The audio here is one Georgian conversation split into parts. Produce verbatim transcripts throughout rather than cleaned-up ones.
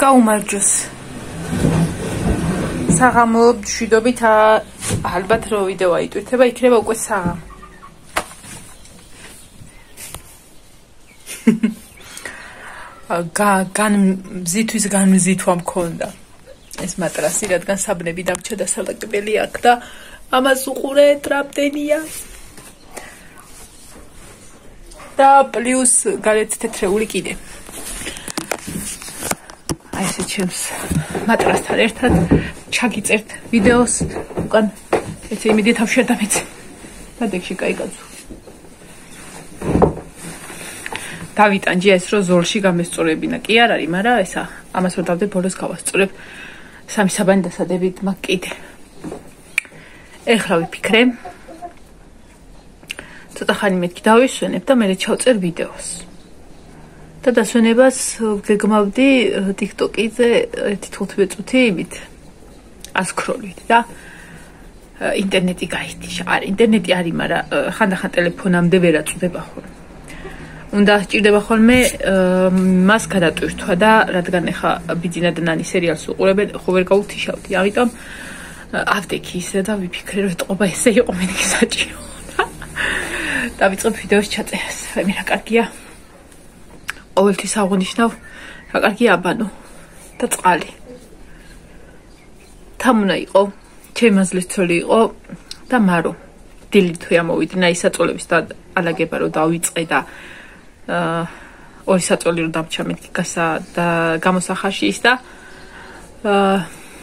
გაუმარჯოს. საღამო მშვიდობით ალბათ რო ვიდეო აიტვირთება, იქნება უკვე საღამო. განმზითვის განმზითვა მქონდა ეს მატრასი, რადგან საბნები დამჭა და სალაგებელი აქ და ამას უყურე ტრაპდენია. და პლუს გარეთ თეთრეული კიდე. აი ესე ჩემს მატრასთან ერთად ჩაგიწერთ ვიდეოს უკან ესე იმედი თავშერ დამეც. დადექში კაი კაცო. დავიტანჯი ეს რო ზოლში გამესწორებინა კი არ არის, მაგრამ ესა ამას რომ დავდე ბოლოს გავასწორებ სამი საბანი დასადებით მაგ კიდე. ეხლა ვიფიქრე ცოტა ხანი მეთქი დავისვენებ და მე ჩავწერ ვიდეოს. და დასვენებას ვგეგმავდი TikTok-ზე ერთი თხუთმეტ წუთი იმით ასკროლით და ინტერნეტი გაითიშა. არა, ინტერნეტი არის, მაგრამ ხანდახან ტელეფონამდე ვერ აწვდება ხოლმე. უნდა სჭირდება ხოლმე მას გადატვირთვა და რადგან ეხა ბიძინა და ნანი სერიალს უყურებენ, ხო ვერ გავუთიშავდი. ამიტომ ავდექი ისე და ვიფიქრე რომ ეთყობა ესე იყო მე გისაჭირო. დავიწყებ ვიდეოს ჩაწერას. მე რა კარგია. ყოველთვის აღნიშნავ რა კარგია აბანო და წყალი. თამუნა იყო, ჩემი მაზლის ცოლი იყო და მარო. დილით თუ ამოვიდნენ აი საწოლების და ალაგება რომ დავიწყე და აა ორი საწოლი რომ დამჭა მეთქი გასა და გამოსახაში ის და აა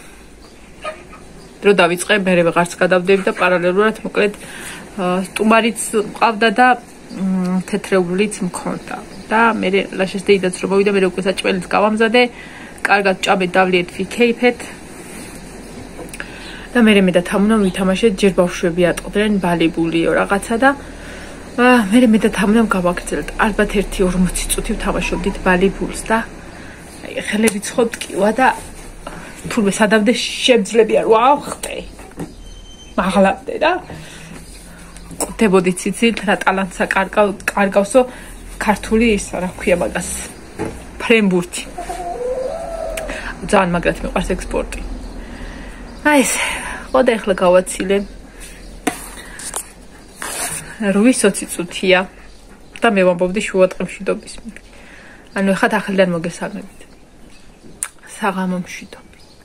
რო დავიწყე მე ვეღარც გადავდები და პარალელურად მოკლედ სტუმარიც ყავდა და თეთრეულიც მქონდა და მე ლაშეს დეიდაც რომ მოვიდა მე უკვე საჭმელიც გავამზადე, კარგად ჭამეთ, დავლიეთ, ვიქეიფეთ და მე მე და თამუნა ვითამაშეთ ჯერ ბავშვები ატყდნენ ბალიბულიო რაღაცა და მე მე და თამუნამ გავაგრძელეთ. ალბათ ერთი ორმოცი წუთი ვთამაშობდით ბალიბულს და აი ხელები ცხოდ ტკივა და თურმე სადავდე შემძლებია რომ ავხტე. მაღლავდე და ყვდებოდი ციცით რა ტალანტსა კარგავ კარგავსო ქართული ის რა ქვია მაგას ფრენბურთი. ძალიან მაგრად მიყვარს ექსპორტი. აი ეს ხოდა ახლა გავაცილე. რვი წუთია და მე ვამბობდი შუადღე მშვიდობის. ანუ ეხლა ახლიდან მოგესალმებით. საღამო მშვიდობი.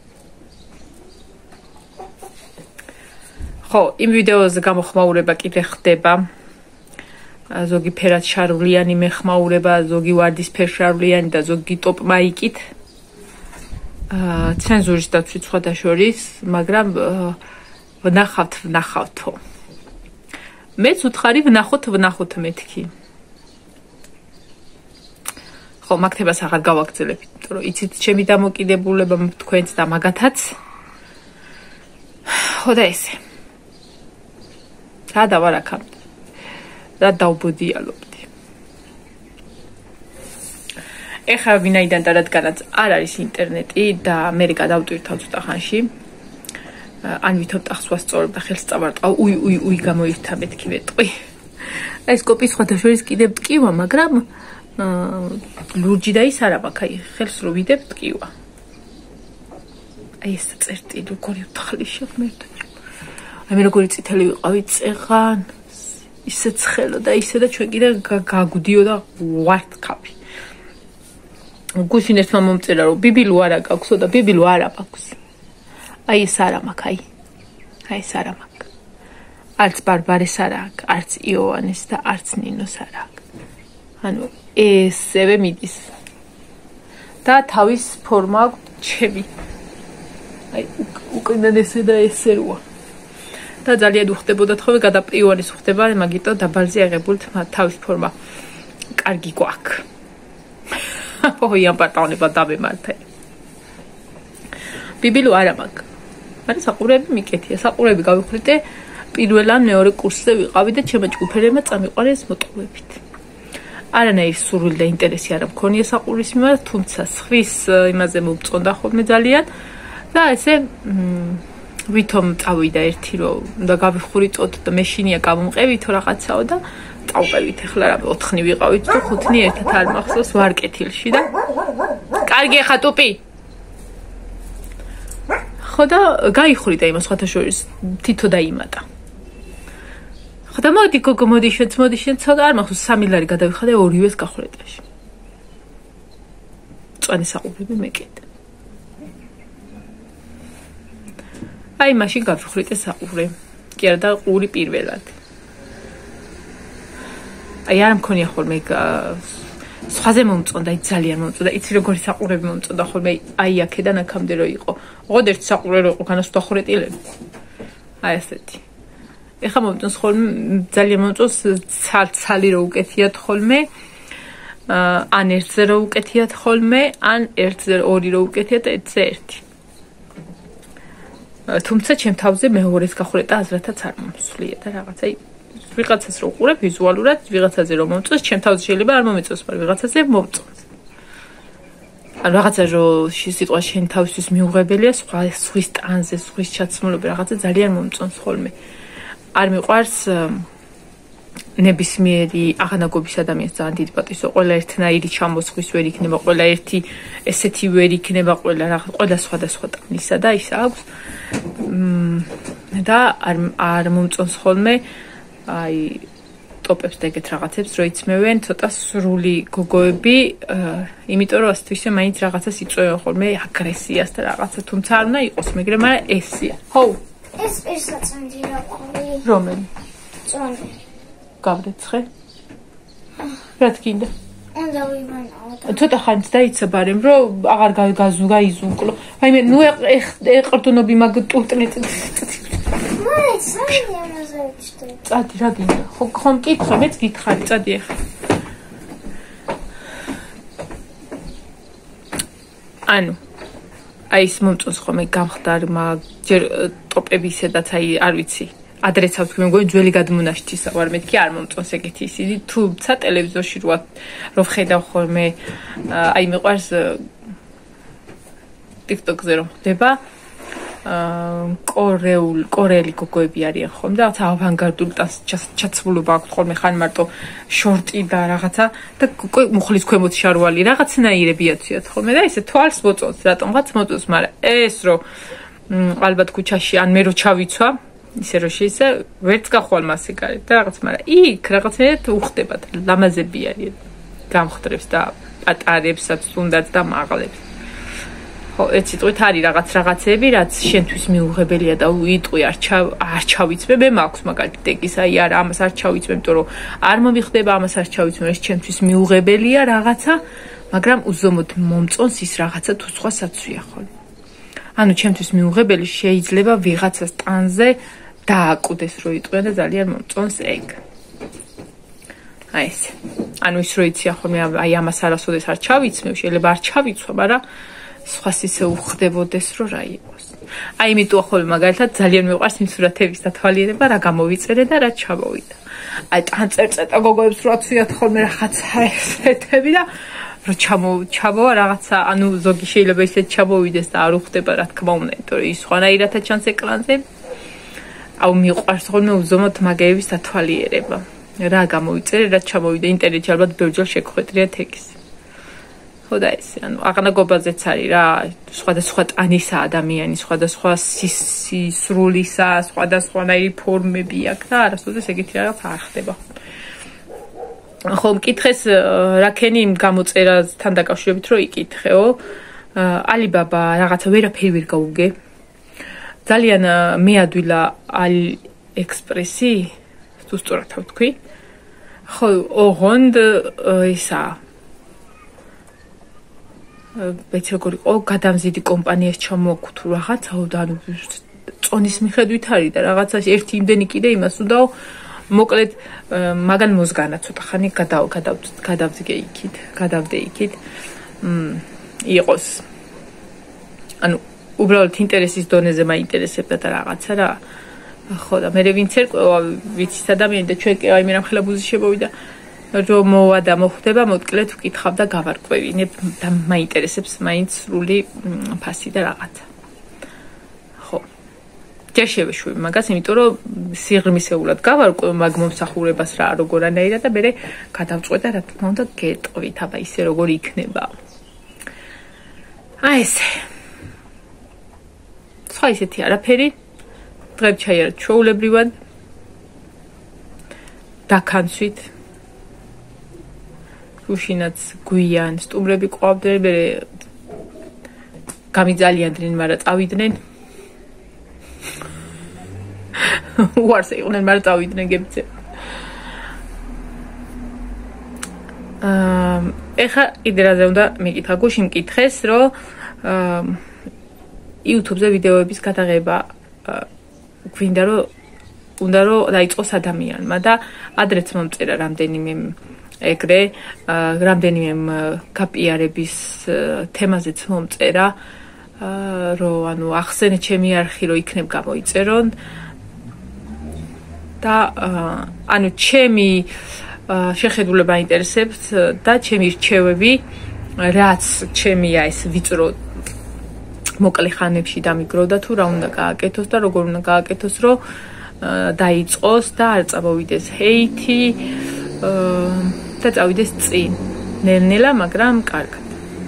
ხო, იმ ვიდეოზე გამოხმაურება კიდე ხდება. ზოგი ფერად შარვლიანი მეხმაურება, ზოგი ვარდისფერ შარვლიანი და ზოგი ტოპ მაიკით. აა ცენზურის დაცვით სხვათა შორის, მაგრამ ვნახავთ, ვნახავთო. მეც უთხარი ვნახოთ, ვნახოთ მეთქი. ხო, მაგთებას აღარ გავაგრძელებ, იმიტომ რომ იცით ჩემი დამოკიდებულება თქვენც და მაგათაც. ხო და ესე. რა დავარაქამდე. რა დავბოდიალობდი. ეხლა ვინაიდან და რადგანაც არ არის ინტერნეტი და მე გადავტვირთავ ცოტა ხანში. ან ვითომ ტახს ვასწორებ და ხელს წავარტყავ, უი უი უი გამოირთა მეთქი ვეტყვი. აი ეს კოპი სხვათა შორის კიდევ ტკივა, მაგრამ ლურჯი და ის არა მაქვს, აი ხელს რო ვიდებ ტკივა. აი ეს წერტილი როგორი უთხლის შემერთო. აი მე როგორი წითელი ვიყავი წეღან, ისე ცხელო და ისე და ჩვენ კიდე გაგვდიო და ვარდქავი. გუშინ ერთმა მომწერა რომ ბიბილო არა გაქვსო და ბიბილო არა მაქვს. აი ეს არა მაქვს, აი. აი ეს არა მაქვს. არც ბარბარეს არა აქვს, არც იოანეს და არც ნინოს არა აქვს. ანუ ესევე მიდის. და თავის ფორმა აქვს ჩემი. აი უკიდან ესე და ესე როა. და ძალიან უხდებოდათ ხოლმე გადაპიუანის უხდება, მაგიტო დაბალზე აღებულთ თავის ფორმა. კარგი გვაქვს. ოი ამ პარტაუნება დამემართა. ბიბილო არა მაქვს. მაგრამ საყურები მიკეთია. საყურები გავიხვრიტე პირველ ან მეორე კურსზე ვიყავი და ჩემო ჯგუფერებმა წამიყვანეს მოტყუებით. არანაირი სურვილი და ინტერესი არ მქონია საყურის მიმართ, თუმცა სხვის იმაზე მომწონდა ხოლმე ძალიან და ესე ვითომ წავიდა ერთი რომ უნდა გავიხვრიტოთ და მეშინია გამომყევითო რაღაცაო და წავყევით ახლა რა ოთხნი ვიყავით თუ ხუთნი ერთად არ მახსოვს ვარ კეთილში და კარგი ხა ტუპი ხო და გაიხვრიტა იმას სხვათა შორის თითო დაიმატა. ხო და მოდი გოგო მოდი შენც მოდი შენც ცოტა არ მახსოვს სამი ლარი გადავიხადე ორივეს გახვრეტაში. წვენი საყურები მეკედა. აი მაშინ გავხვრიტე საყურე. კი არა და ყური პირველად. აი არ მქონია ხოლმე სხვაზე მომწონდა, ძალიან მომწონდა. იცი როგორი საყურები მომწონდა ხოლმე აი აქედან აქამდე რო იყო. ოღონდ ერთ საყურე რო იყო განასხვავხვრეტილები. აი ასეთი. ეხა მომწონს ხოლმე ძალიან მომწონს ცალ-ცალი რო უკეთიათ ხოლმე. ან ერთზე რო უკეთიათ ხოლმე, ან ერთზე ორი რო უკეთიათ, ერთზე ერთი. თუმცა ჩემ თავზე მეორეს გახვრეტა აზრათაც არ მომსვლია და რაღაცა ვიღაცას რო უყურებ ვიზუალურად, ვიღაცაზე რო მომწონს, ჩემ თავზე შეიძლება არ მომეწონს, მაგრამ ვიღაცაზე მომწონს. ან რაღაცა რო სიტყვა შენ თავისთვის მიუღებელია, სხვა სხვის ტანზე, სხვის ჩაცმულობა რაღაცა ძალიან მომწონს ხოლმე. არ მიყვარს ნებისმიერი აღანაგობის ადამიანს ძალიან დიდი პატივისცემა, ყველა ერთნაირი ჩამოსხვის ვერ იქნება, ყველა ერთი ესეთი ვერ იქნება, ყველა რაღაც, ყველა სხვადასხვა ტანისა და ის აქვს. და არ არ მომწონს ხოლმე აი ტოპებს და ეგეთ რაღაცებს რო იცმევენ ცოტა სრული გოგოები, იმიტომ რომ ასე ისე მაინც რაღაცას იწვევენ ხოლმე აგრესიას და რაღაცა, თუმცა არ უნდა იყოს, მაგრამ ესია. ხო. ეს პირსაცმელი რა ყოლი? რომელი? წონი. გავრეცხე? რა თქინდა? უნდა ვიმანაო. ცოტა ხანს დაიცა ბარემ რომ აღარ გაიზუნკლო. აი მე ნუ ეყრდნობი მაგ ტუტნით. მაინც საერთოდ არ ზევჩდი. წადი რა გინდა? ხო ხომ კითხე, მეც გითხარი, წადი ახლა. ანუ აი ის მომწონს ხოლმე გამხდარმა ჯერ ტოპები ისედაც აი არ ვიცი. ადრეცავს კი მეგონი ძველი გადმონაშთისა ვარ მეთქი არ მომწონს ეგეთი ისინი თუმცა ტელევიზორში რო რო ვხედავ ხოლმე აი მიყვარს TikTok-ზე რომ ხდება კორეულ კორეელი გოგოები არიან ხოლმე და რაღაცა ავანგარდული ჩაცმულობა აქვს ხოლმე ხან მარტო შორტი და რაღაცა და მუხლის ქვემოთ შარვალი რაღაცნაირები აცვიათ ხოლმე და ისე თვალს მოწონს რატომღაც მოწონს მაგრამ ეს რომ ალბათ ქუჩაში ან მე რო ჩავიცვა ისე რომ შეიძლება ვერც გახვალ მასე გარეთ და რაღაც მაგრამ იქ რაღაცნაირად უხდებათ ლამაზები არიან გამხდრებს და პატარებსაც თუნდაც და მაღლებს ხო ეს სიტყვით არის რაღაც რაღაცები რაც შენთვის მიუღებელია და უიტყვი არ არ ჩავიცმე მე მაქვს მაგალითად ეგის აი არა ამას არ ჩავიცმე იმიტომ რომ არ მომიხდება ამას არ ჩავიცმე ეს ჩემთვის მიუღებელია რაღაცა მაგრამ უზომოდ მომწონს ის რაღაცა თუ სხვა საცვია ხოლმე ანუ ჩემთვის მიუღებელი შეიძლება ვიღაცას ტანზე დააკვდეს რო იტყვიან და ძალიან მომწონს ეგ. აი ეს. ანუ ის რო იცი ხოლმე აი ამას არასოდეს არ ჩავიცმევ, შეიძლება არ ჩავიცვა, მაგრამ სხვას ისე უხდებოდეს რო რა იყოს. აი იმიტომ ხოლმე მაგალითად ძალიან მიყვარს იმ სურათების დათვალიერება, რა გამოვიწერე და რა ჩამოვიდა. აი ტანწერწეტა გოგოებს რო აცვიათ ხოლმე რაღაცა ესეთები და რო ჩამო ჩამოვა რაღაცა, ანუ ზოგი შეიძლება ისეთ ჩამოვიდეს და არ უხდება რა თქმა უნდა, იმიტომ რომ ის სხვანაირადაც ჩანს ეკრანზე. აუ მიყვარს ხოლმე უზომოდ მაგეების დათვალიერება. რა გამოვიწერე, რა ჩამოვიდა ინტერნეტში ალბათ ბევრჯერ შეგხვედრიათ ეგის. ხო და ეს, ანუ აღნაგობაზეც არის რა, სხვადასხვა ტანისა ადამიანი, სხვადასხვა სისრულისა, სხვადასხვანაირი ფორმები აქვს და არასოდეს ეგეთი რაღაც არ ხდება. ხო, მკითხეს რაკენი იმ გამოწერასთან დაკავშირებით რო იკითხეო, ალიბაბა რაღაცა ვერაფერი ვერ გაუგე. ძალიან მეადვილა AliExpress-ი, თუ სწორად ვთქვი. ხო, ოღონდ ისა ბეც როგორ იყო, გადამზიდი კომპანიას ჩამოაქვთ თუ რაღაცა, ანუ წონის მიხედვით არის და რაღაცა ერთი იმდენი კიდე იმას უდაო მოკლედ მაგან მოზგანა ცოტა ხანი გადავდგე იქით, გადავდე იქით. იყოს. ანუ უბრალოდ ინტერესის დონეზე მაინტერესებდა და რაღაცა რა. ხო და მე ვინც ერკვევა, ვიცით ადამიანი და ჩვენ კი აი მე რამხელა ბუზი შემოვიდა. რომ მოვა და მოხდება, მოკლედ ვკითხავ და გავარკვევინებ და მაინტერესებს მაინც სრული ფასი და რაღაცა. ხო. ჯერ შევეშვები მაგას, იმიტომ რომ სიღრმისეულად გავარკვევ მაგ მომსახურებას რა როგორანაირად და მე გადავწყვეტ და რა თქმა უნდა გეტყვით, აბა ისე როგორ იქნება. აი ესე. სხვა ისეთი არაფერი. დღეს ჩაიარეთ ჩვეულებრივად. დაქანცვით. უშინაც გვიან სტუმრები ყვავდნენ, მე გამიძალიანდნენ, მაგრამ წავიდნენ. უარს იყვნენ, მაგრამ წავიდნენ გებიცე. აა ეხა კიდე რაზე უნდა მეკითხა, გუშინ მკითხეს, რომ YouTube-ზე ვიდეოების გადაღება გვინდა რომ უნდა რომ დაიწყოს ადამიანმა და ადრეც მომწერა რამდენიმე ეგრე რამდენიმე გაპიარების თემაზეც მომწერა რომ ანუ ახსენე ჩემი არხი რომ იქნებ გამოიწერონ და ანუ ჩემი შეხედულება ინტერესებს და ჩემი რჩევები რაც ჩემია ეს ვიწრო მოკლე ხანებში დამიგროვდა თუ რა უნდა გააკეთოს და როგორ უნდა გააკეთოს რომ დაიწყოს და არ წამოვიდეს ჰეითი და წავიდეს წინ ნელ-ნელა მაგრამ კარგად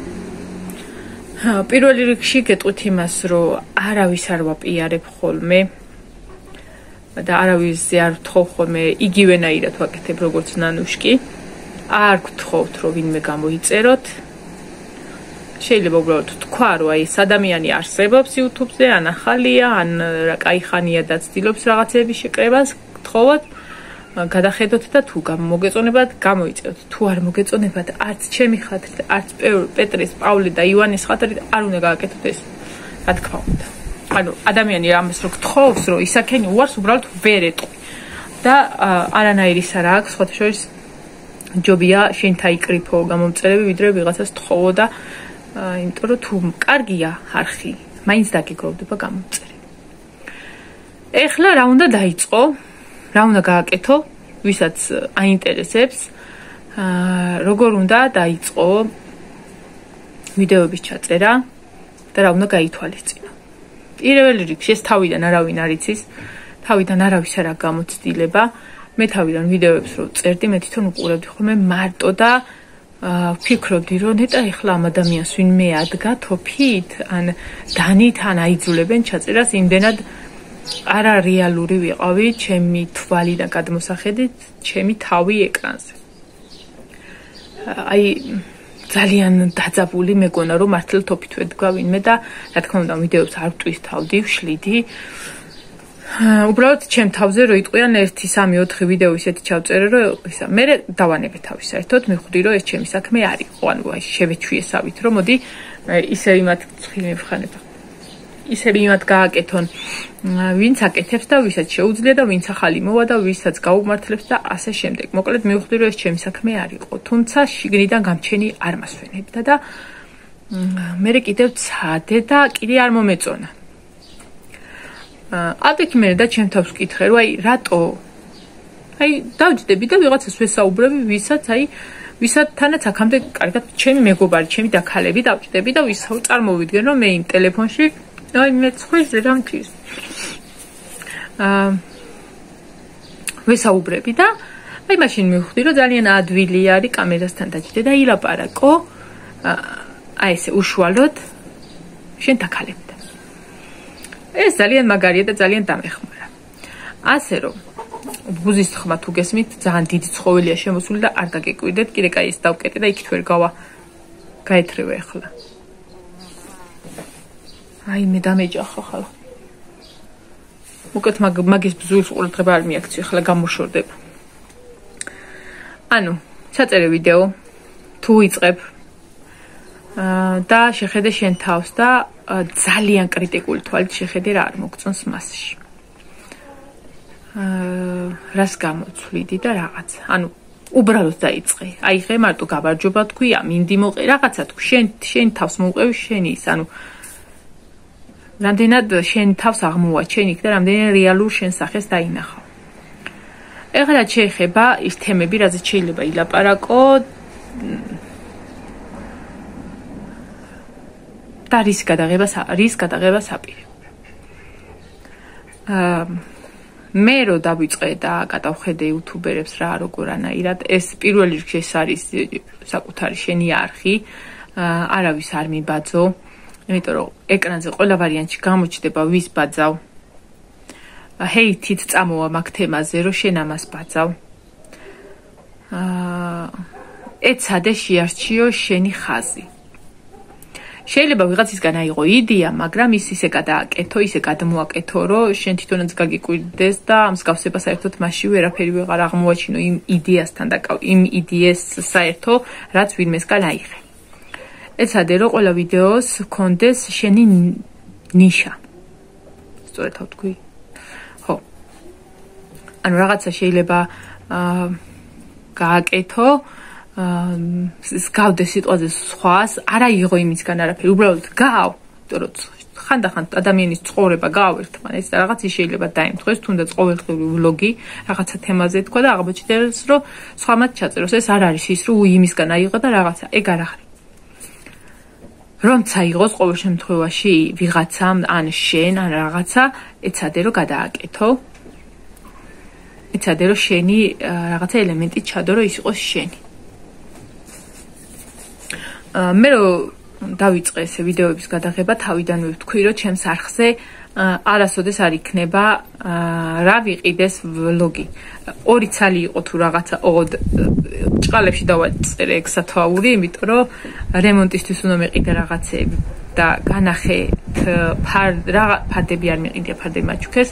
პირველ რიგში გეტყვით იმას რომ არავის არ ვაპიარებ ხოლმე და არავისზე არ ვთხოვ ხოლმე იგივენაირად ვაკეთებ როგორც ნანუშკი არ გთხოვთ რომ ვინმე გამოიწეროთ შეიძლება უბრალოდ თქვა რომ აი ეს ადამიანი არსებობს YouTube-ზე ან ახალია ან რა კაი ხანია და ცდილობს რაღაცების შეკრებას გთხოვოთ გადახედოთ და თუ მოგეწონებათ გამოიწეროთ თუ არ მოგეწონებათ არც ჩემი ხათრით არც პეტრეს პავლე და ივანეს ხათრით არ უნდა გააკეთოთ ეს რა თქმა უნდა ანუ ადამიანი ამას რო გთხოვს რომ ისაქენი უარს უბრალოდ ვერ ეტყვი და არანაირის არ აქვს სხვათა შორის ჯობია შენ თაიკრიფო გამომწერები ვიდრე ვიღაცას თხოვო და იმიტომ რომ თუ კარგია არხი მაინც დაგიგროვდება გამომწერები ეხლა რა უნდა დაიწყო რა უნდა გააკეთო ვისაც აინტერესებს როგორ უნდა დაიწყო ვიდეოების ჩაწერა და რა უნდა გაითვალისწინო პირველ რიგში ეს თავიდან არავინ არ იცის თავიდან არავის არ აქვს გამოცდილება მე თავიდან ვიდეოებს რო წერდი მე თვითონ უყურებდი ხოლმე მარტო და ვფიქრობდი რომ ნეტა ეხლა ამ ადამიანს ვინმე ადგა თოფით ან დანით ან აიძულებენ ჩაწერას იმდენად არა რეალური ვიყავი ჩემი თვალი და გადმოსახედით ჩემი თავი ეკრანზე აი ძალიან დაძაბული მეგონა რომ მართლა თოფით ვედგა ვინმე და რა თქმა უნდა ვიდეოებს არ ვტვისთავდი ვშლიდი უბრალოდ ჩემ თავზე რო იტყვიან ერთი სამი ოთხი ვიდეო ისეთი ჩავწერე რომ ისა მე დავანებე თავი საერთოდ მივხვდი რომ ეს ჩემი საქმე არ იყო ანუ აი შევეჩვიესავით რომ მოდი ისე იმათ ცხილი მივხანება ისე იმათ გააკეთონ ვინც აკეთებს და ვისაც შეუძლია და ვინც ახალი მოვა და ვისაც გაუმართლებს და ასე შემდეგ მოკლედ მივხვდი რომ ეს ჩემი საქმე არ იყო თუმცა შიგნიდან გამჩენი არ მასვენებდა და მე კიდევ ცადე და კიდე არ მომეწონა აბიქ მე და ჩემ თავს ვკითხე რომ აი რატო აი დავჯდები და ვიღაცას ვესაუბრები ვისაც აი ვისათანაც აქამდე კარგად ჩემი მეგობარი ჩემი დაქალები დავჯდები და ვისაუ წარმოვიდგენ რომ მე იმ ტელეფონში აი მე ცხვილზე რამთის აა ვესაუბრები და აი მაშინ მივხვდი რომ ძალიან ადვილი არის კამერასთან დაჯდე და ილაპარაკო აი ესე უშუალოდ შენ დაქალები ეს ძალიან მაგარია და ძალიან დამეხმარა. ასე რომ ბუზის თხმა თუ გესმით, ძალიან დიდი ცხოველია შემოსული და არ გაგეკვირდეთ, კიდე კაი ეს დავკეტე და იქით ვერ გავა. გაეთრევე ახლა. აი მე დამეჯახა ხალხ. უკეთ მაგის ბზულის ყურადღება არ მიაქცია, ახლა გამოშორდება. ანუ, ჩაწერე ვიდეო, თუ იწყებ და შეხედე შენ თავს და ძალიან კრიტიკული თვალით შეხედე რა არ მოგწონს მასში. აა რას გამოცვლიდი და რაღაც. ანუ უბრალოდ დაიწყე. აიღე მარტო გაბარჯობა თქვია, მინდი მოყე რაღაცა თქვი. შენ შენ თავს მოუყევი შენი ის, ანუ რამდენად შენ თავს აღმოვაჩენ იქ და რამდენად რეალურ შენ სახეს დაინახავ. ეხლა შეეხება ის თემები, რაზეც შეიძლება ილაპარაკო და რის გადაღებას რის გადაღებას აპირებ. აა მე რო დავიწყე და გადავხედე იუთუბერებს რა როგორანაირად ეს პირველ რიგში ეს არის საკუთარი შენი არხი, არავის არ მიბაძო, იმიტომ რომ ეკრანზე ყველა ვარიანტში გამოჩნდება ვის ბაძავ. ჰეითით წამოვა მაგ თემაზე, რომ შენ ამას ბაძავ. აა ეცადე შეარჩიო შენი ხაზი. შეიძლება ვიღაცისგან აიღო იდეა, მაგრამ ის ისე გადააკეთო, ისე გადმოაკეთო, რომ შენ თვითონაც გაგიკვირდეს და ამ მსგავსებას საერთოდ მასში ვერაფერი ვეღარ აღმოაჩინო იმ იდეასთან და იმ იდეას საერთო, რაც ვინმესგან აიღე. ეცადე რომ ყველა ვიდეოს ჰქონდეს შენი ნიშა. სწორედ თქვი. ხო. ანუ რაღაცა შეიძლება აა გააკეთო გავდე სიტყვაზე სხვას, არა იღო იმისგან არაფერი, უბრალოდ გაავ, იმიტომ რომ ხანდახან ადამიანის ცხოვრება გაავერთმან, ეს რაღაც ის შეიძლება დაემთხვეს, თუნდაც ყოველდღიური ვლოგი რაღაცა თემაზე თქვა და აღმოჩნდეს, რომ სხვა მათ ჩაწეროს, ეს არ არის ის, რომ იმისგან აიღო და რაღაცა, ეგ არ არის. რომცა იღოს ყოველ შემთხვევაში ვიღაცამ, ან შენ, ან რაღაცა, ეცადე რომ გადააკეთო. ეცადე რომ შენი რაღაცა ელემენტი ჩადო, რომ ის იყოს შენი. მე რომ დავიწყე ესე ვიდეოების გადაღება, თავიდანვე ვთქვი, რომ ჩემს არხზე არასოდეს არ იქნება რა ვიყიდეს ვლოგი. ორი ცალი იყო თუ რაღაცა, ოღონდ ჭყალებში დავაწერე ეგ სათვალური, იმიტომ რომ რემონტისთვის უნდა მეყიდე რაღაცები და განახე ფარდები არ მეყიდია, ფარდები მაჩუქეს.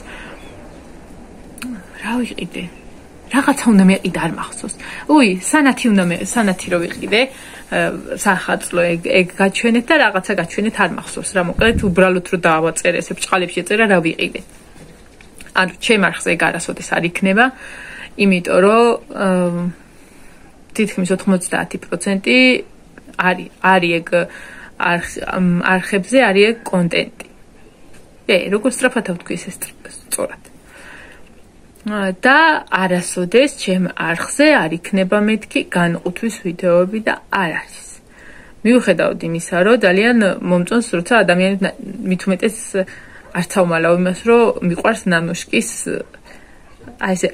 რა ვიყიდე? რაღაცა უნდა მეყიდე, არ მახსოვს. უი, სანათი უნდა მე, სანათი რო ვიყიდე. სახაწლო ეგ ეგ გაჩვენეთ და რაღაცა გაჩვენეთ არ მახსოვს რა მოკლედ უბრალოდ რომ დავაწერე ესე ბჭყალებში ეწერა რა ვიყიდე. ანუ ჩემ არხზე ეგ არასოდეს არ იქნება, იმიტომ რომ თითქმის ოთხმოცდაათი პროცენტი არის არის ეგ არხებზე არის ეგ კონტენტი. ე როგორ სწრაფად ვთქვი ეს სწორად. და არასოდეს ჩემ არხზე არ იქნება მეთქი განყუთვის ვიდეოები და არ არის. მიუხედავად იმისა, რომ ძალიან მომწონს, როცა ადამიანები მით უმეტეს არც აუმალავ იმას, რომ მიყვარს ნანოშკის აი ესე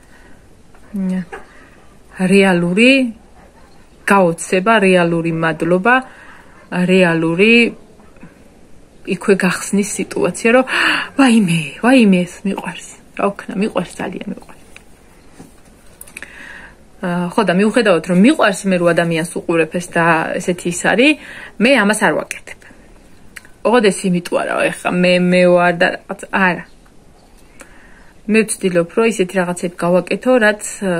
რეალური გაოცება, რეალური მადლობა, რეალური იქვე გახსნის სიტუაცია, რომ ვაიმე, ვაიმე ეს მიყვარს. რა ვქნა, მიყვარს ძალიან მიყვარს. აა ხო და მიუხედავად რომ მიყვარს მე რო ადამიანს უყურებს და ესეთი ის არის, მე ამას არ ვაკეთებ. ოღონდ ეს იმიტომ არა, ეხლა მე მე ვარ და რაღაც არა. მე ვცდილობ რომ ისეთი რაღაცები გავაკეთო, რაც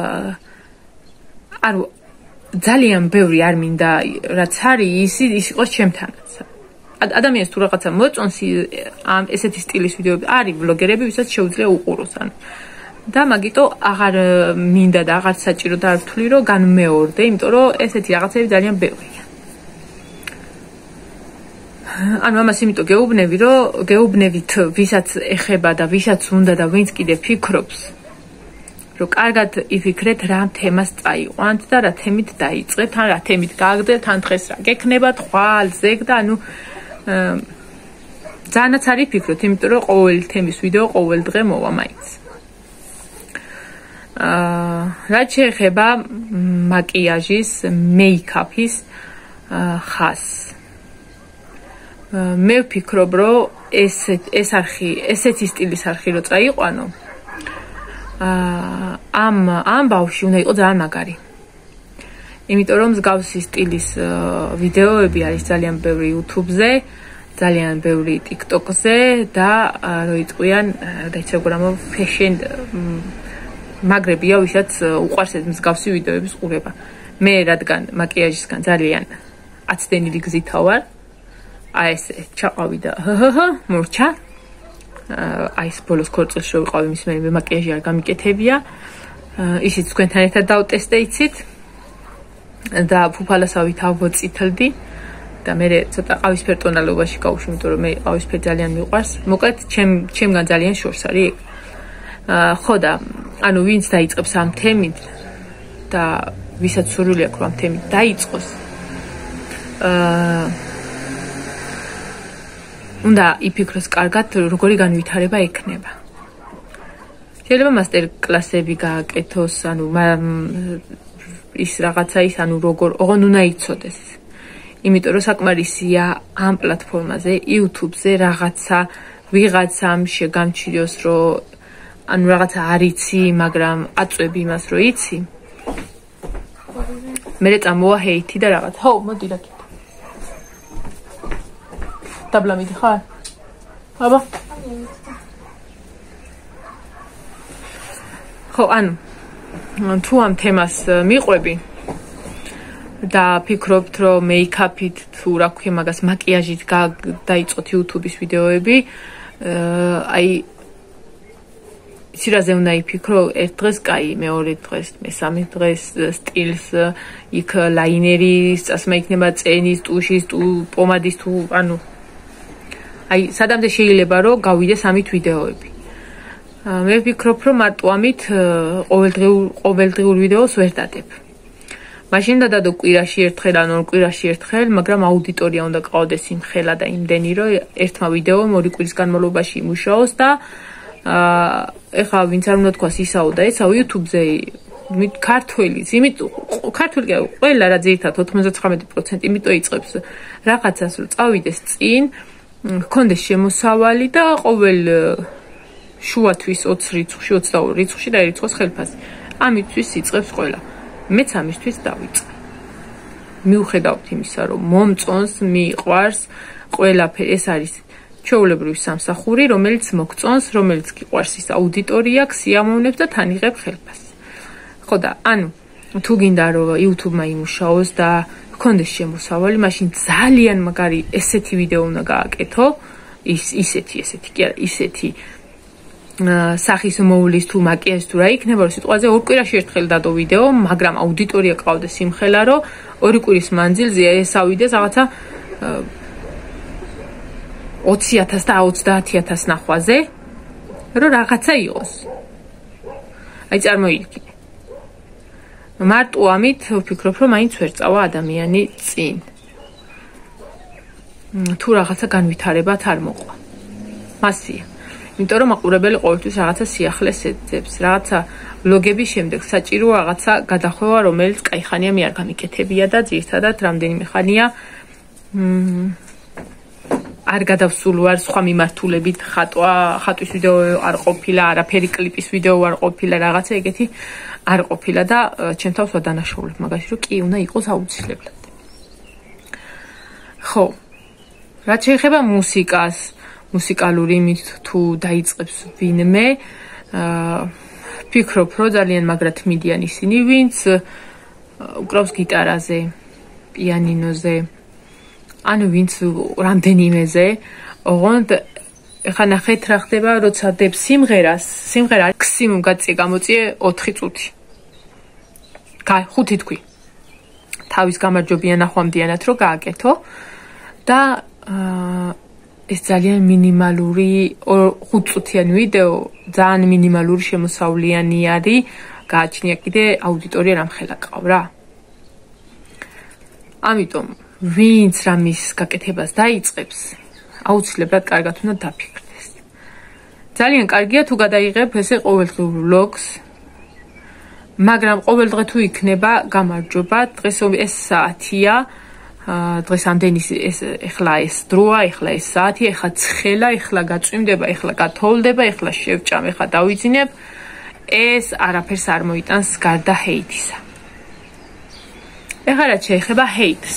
არ ძალიან ბევრი არ მინდა, რაც არის ის ის იყოს ჩემთანაც. ადამიანს თუ რაღაცა მოწონს ამ ესეთი სტილის ვიდეოები არის ვლოგერები, ვისაც შეუძლია უყუროს ან და მაგიტო აღარ მინდა და აღარ საჭირო და არ ვთვლი რომ განმეორდე, იმიტომ რომ ესეთი რაღაცები ძალიან ბევრია. ანუ ამას იმიტომ გეუბნები, რომ გეუბნებით ვისაც ეხება და ვისაც უნდა და ვინც კიდე ფიქრობს, რომ კარგად იფიქრეთ რა თემას წაიყვანთ და რა თემით დაიწყებთ, ან რა თემით გააგრძელთ, ან დღეს რა გექნებათ, ხვალ, ზეგ და ანუ ძალიანაც არ იფიქროთ, იმიტომ რომ ყოველი თემის ვიდეო ყოველ დღე მოვა მაინც. აა რაც შეეხება მაკიაჟის, მეიქაპის ხაზს. მე ვფიქრობ, რომ ეს ეს არხი, ესეთი სტილის არხი რო წაიყვანო, აა ამ ამ ბავშვი უნდა იყოს ძალიან მაგარი. იმიტომ რომ მსგავსი სტილის ვიდეოები არის ძალიან ბევრი YouTube-ზე, ძალიან ბევრი TikTok-ზე და რო იყვიან დაიცეგრამო fashion მაგრებია, ვისაც უყვარს ეს მსგავსი ვიდეოების ყურება. მე რადგან მაკიაჟისგან ძალიან აცდენილი გზითა ვარ, აი ეს ჩაყავი და ჰჰ მორჩა. აი ეს ბოლოს ქორწილში რო ვიყავი, მის მე მაკიაჟი არ გამიკეთებია. ისიც თქვენთან ერთად დავტესტე, იცით? და ფუფალასავით ავწითლდი და მე ცოტა ყავისფერ ტონალობაში გავუშვი, იმიტომ რომ მე ყავისფერი ძალიან მიყვარს. მოკლედ, ჩემ ჩემგან ძალიან შორს არის ეგ. აა ხო და ანუ ვინც დაიწყებს ამ თემით და ვისაც სურვილი აქვს ამ თემით დაიწყოს, აა უნდა იფიქროს კარგად, როგორი განვითარება ექნება. შეიძლება მასტერ კლასები გააკეთოს, ანუ ის რაღაცა ის, ანუ როგორ, ოღონდ უნდა იცოდეს. იმიტომ რომ საკმარისია ამ პლატფორმაზე, YouTube-ზე რაღაცა ვიღაცამ შეგამჩნიოს, რომ ანუ რაღაცა არ იცი, მაგრამ აწვევი იმას, რომ იცი. მე წამოვა ჰეითი და რაღაც. ხო, მოდი რა გიქ. დაბლა მიდიხარ? აბა. ხო, ანუ თუ ამ თემას მიყვები და ფიქრობთ, რომ მეიქაპით თუ რა ქვია მაგას მაკიაჟით დაიწყოთ YouTube-ის ვიდეოები, აი სირაზე უნდა იფიქრო, ერთ დღეს კაი, მეორე დღეს, მესამე დღეს სტილს, იქ ლაინერის, წასმა იქნება წენის, ტუშის, პომადის თუ, ანუ აი სადამდე შეიძლება რომ გავიდეს ამით ვიდეოები. მე ვფიქრობ, რომ მარტო ამით ყოველდღიურ ყოველდღიურ ვიდეოს ვერ დადებ. მაშინ და დადო კვირაში ერთხელ ან ორ კვირაში ერთხელ, მაგრამ აუდიტორია უნდა ყავდეს იმხელა და იმდენი, რომ ერთმა ვიდეომ ორი კვირის განმავლობაში იმუშაოს და ეხლა ვინც არ უნდა თქვას ისაო და ესაო YouTube-ზე ქართველიც, იმიტომ ქართველი ყველა რა ძირითადად ოთხმოცდათვრამეტი პროცენტი იმიტომ იწყებს რაღაცას, რომ წავიდეს წინ, გქონდეს შემოსავალი და ყოველ შუათვის ოცი რიცხვში, ოცდაორი რიცხვში დაირიცხოს ხელფასი. ამისთვის იწყებს ყველა. მეც ამისთვის დავიწყე. მიუხედავთ იმისა, რომ მომწონს, მიყვარს, ყველაფერი ეს არის ჩვეულებრივი სამსახური, რომელიც მოგწონს, რომელიც გიყვარს ის აუდიტორია, სიამოვნებს და თან იღებ ხელფასს. ხო და ანუ თუ გინდა რომ YouTube-მა იმუშაოს და გქონდეს შემოსავალი, მაშინ ძალიან მაგარი ესეთი ვიდეო უნდა გააკეთო, ის ისეთი, ესეთი კი არა, ისეთი სახის მოვლის თუ მაკიაჟის თუ რა იქნება, რომ სიტყვაზე ორ კვირაში ერთხელ დადო ვიდეო, მაგრამ აუდიტორია ყავდეს იმხელა, რომ ორი კვირის მანძილზე ეს ავიდეს რაღაცა ოცი ათასი და ოცდაათი ათასი ნახვაზე, რომ რაღაცა იყოს. აი წარმოიდგინე. მარტო ამით ვფიქრობ, რომ მაინც ვერ წავა ადამიანი წინ. თუ რაღაცა განვითარებათ არ მოყვა. მასია. იმიტომ რომ მაყურებელი ყოველთვის რაღაცა სიახლეს ეძებს, რაღაცა ვლოგების შემდეგ საჭირო რაღაცა გადახვევა, რომელიც კაი ხანია მე არ გამიკეთებია და ძირითადად რამდენიმე ხანია არ გადავსულ ვარ სხვა მიმართულებით, ხატვა, ხატვის ვიდეო არ ყოფილა, არაფერი კლიპის ვიდეო არ ყოფილა, რაღაცა ეგეთი არ ყოფილა და ჩემ თავს ვადანაშაულებ მაგაში, რომ კი უნდა იყოს აუცილებლად. ხო. რაც შეეხება მუსიკას, მუსიკალური იმით თუ დაიწყებს ვინმე, ფიქრობ, რომ ძალიან მაგრად მიდიან ისინი, ვინც უკრავს გიტარაზე, პიანინოზე, ანუ ვინც რამდენიმეზე, ოღონდ ეხლა ნახეთ რა ხდება, როცა დებ სიმღერას, სიმღერა მაქსიმუმ გაწიე გამოწიე ოთხი წუთი. კაი, ხუთი თქვი. თავის გამარჯვებიან ნახვამდიანად რომ გააკეთო და ეს ძალიან მინიმალური ხუთწუთიანი ვიდეო, ძალიან მინიმალური შემოსავლიანი არის, გააჩნია კიდე აუდიტორია რამხელა ყავ რა. ამიტომ ვინც რამის გაკეთებას დაიწყებს, აუცილებლად კარგად უნდა დაფიქრდეს. ძალიან კარგია თუ გადაიღებ ესე ყოველდღიურ ვლოგს, მაგრამ ყოველდღე თუ იქნება გამარჯობა, დღეს ეს საათია, დღეს ამდენი ეს ეხლა ეს დროა, ეხლა ეს საათი, ეხლა ცხელა, ეხლა გაწვიმდება, ეხლა გათოვლდება, ეხლა შევჭამ, ეხლა დავიძინებ, ეს არაფერს არ მოიტანს გარდა ჰეითისა. ეხლა რაც შეეხება ჰეითს.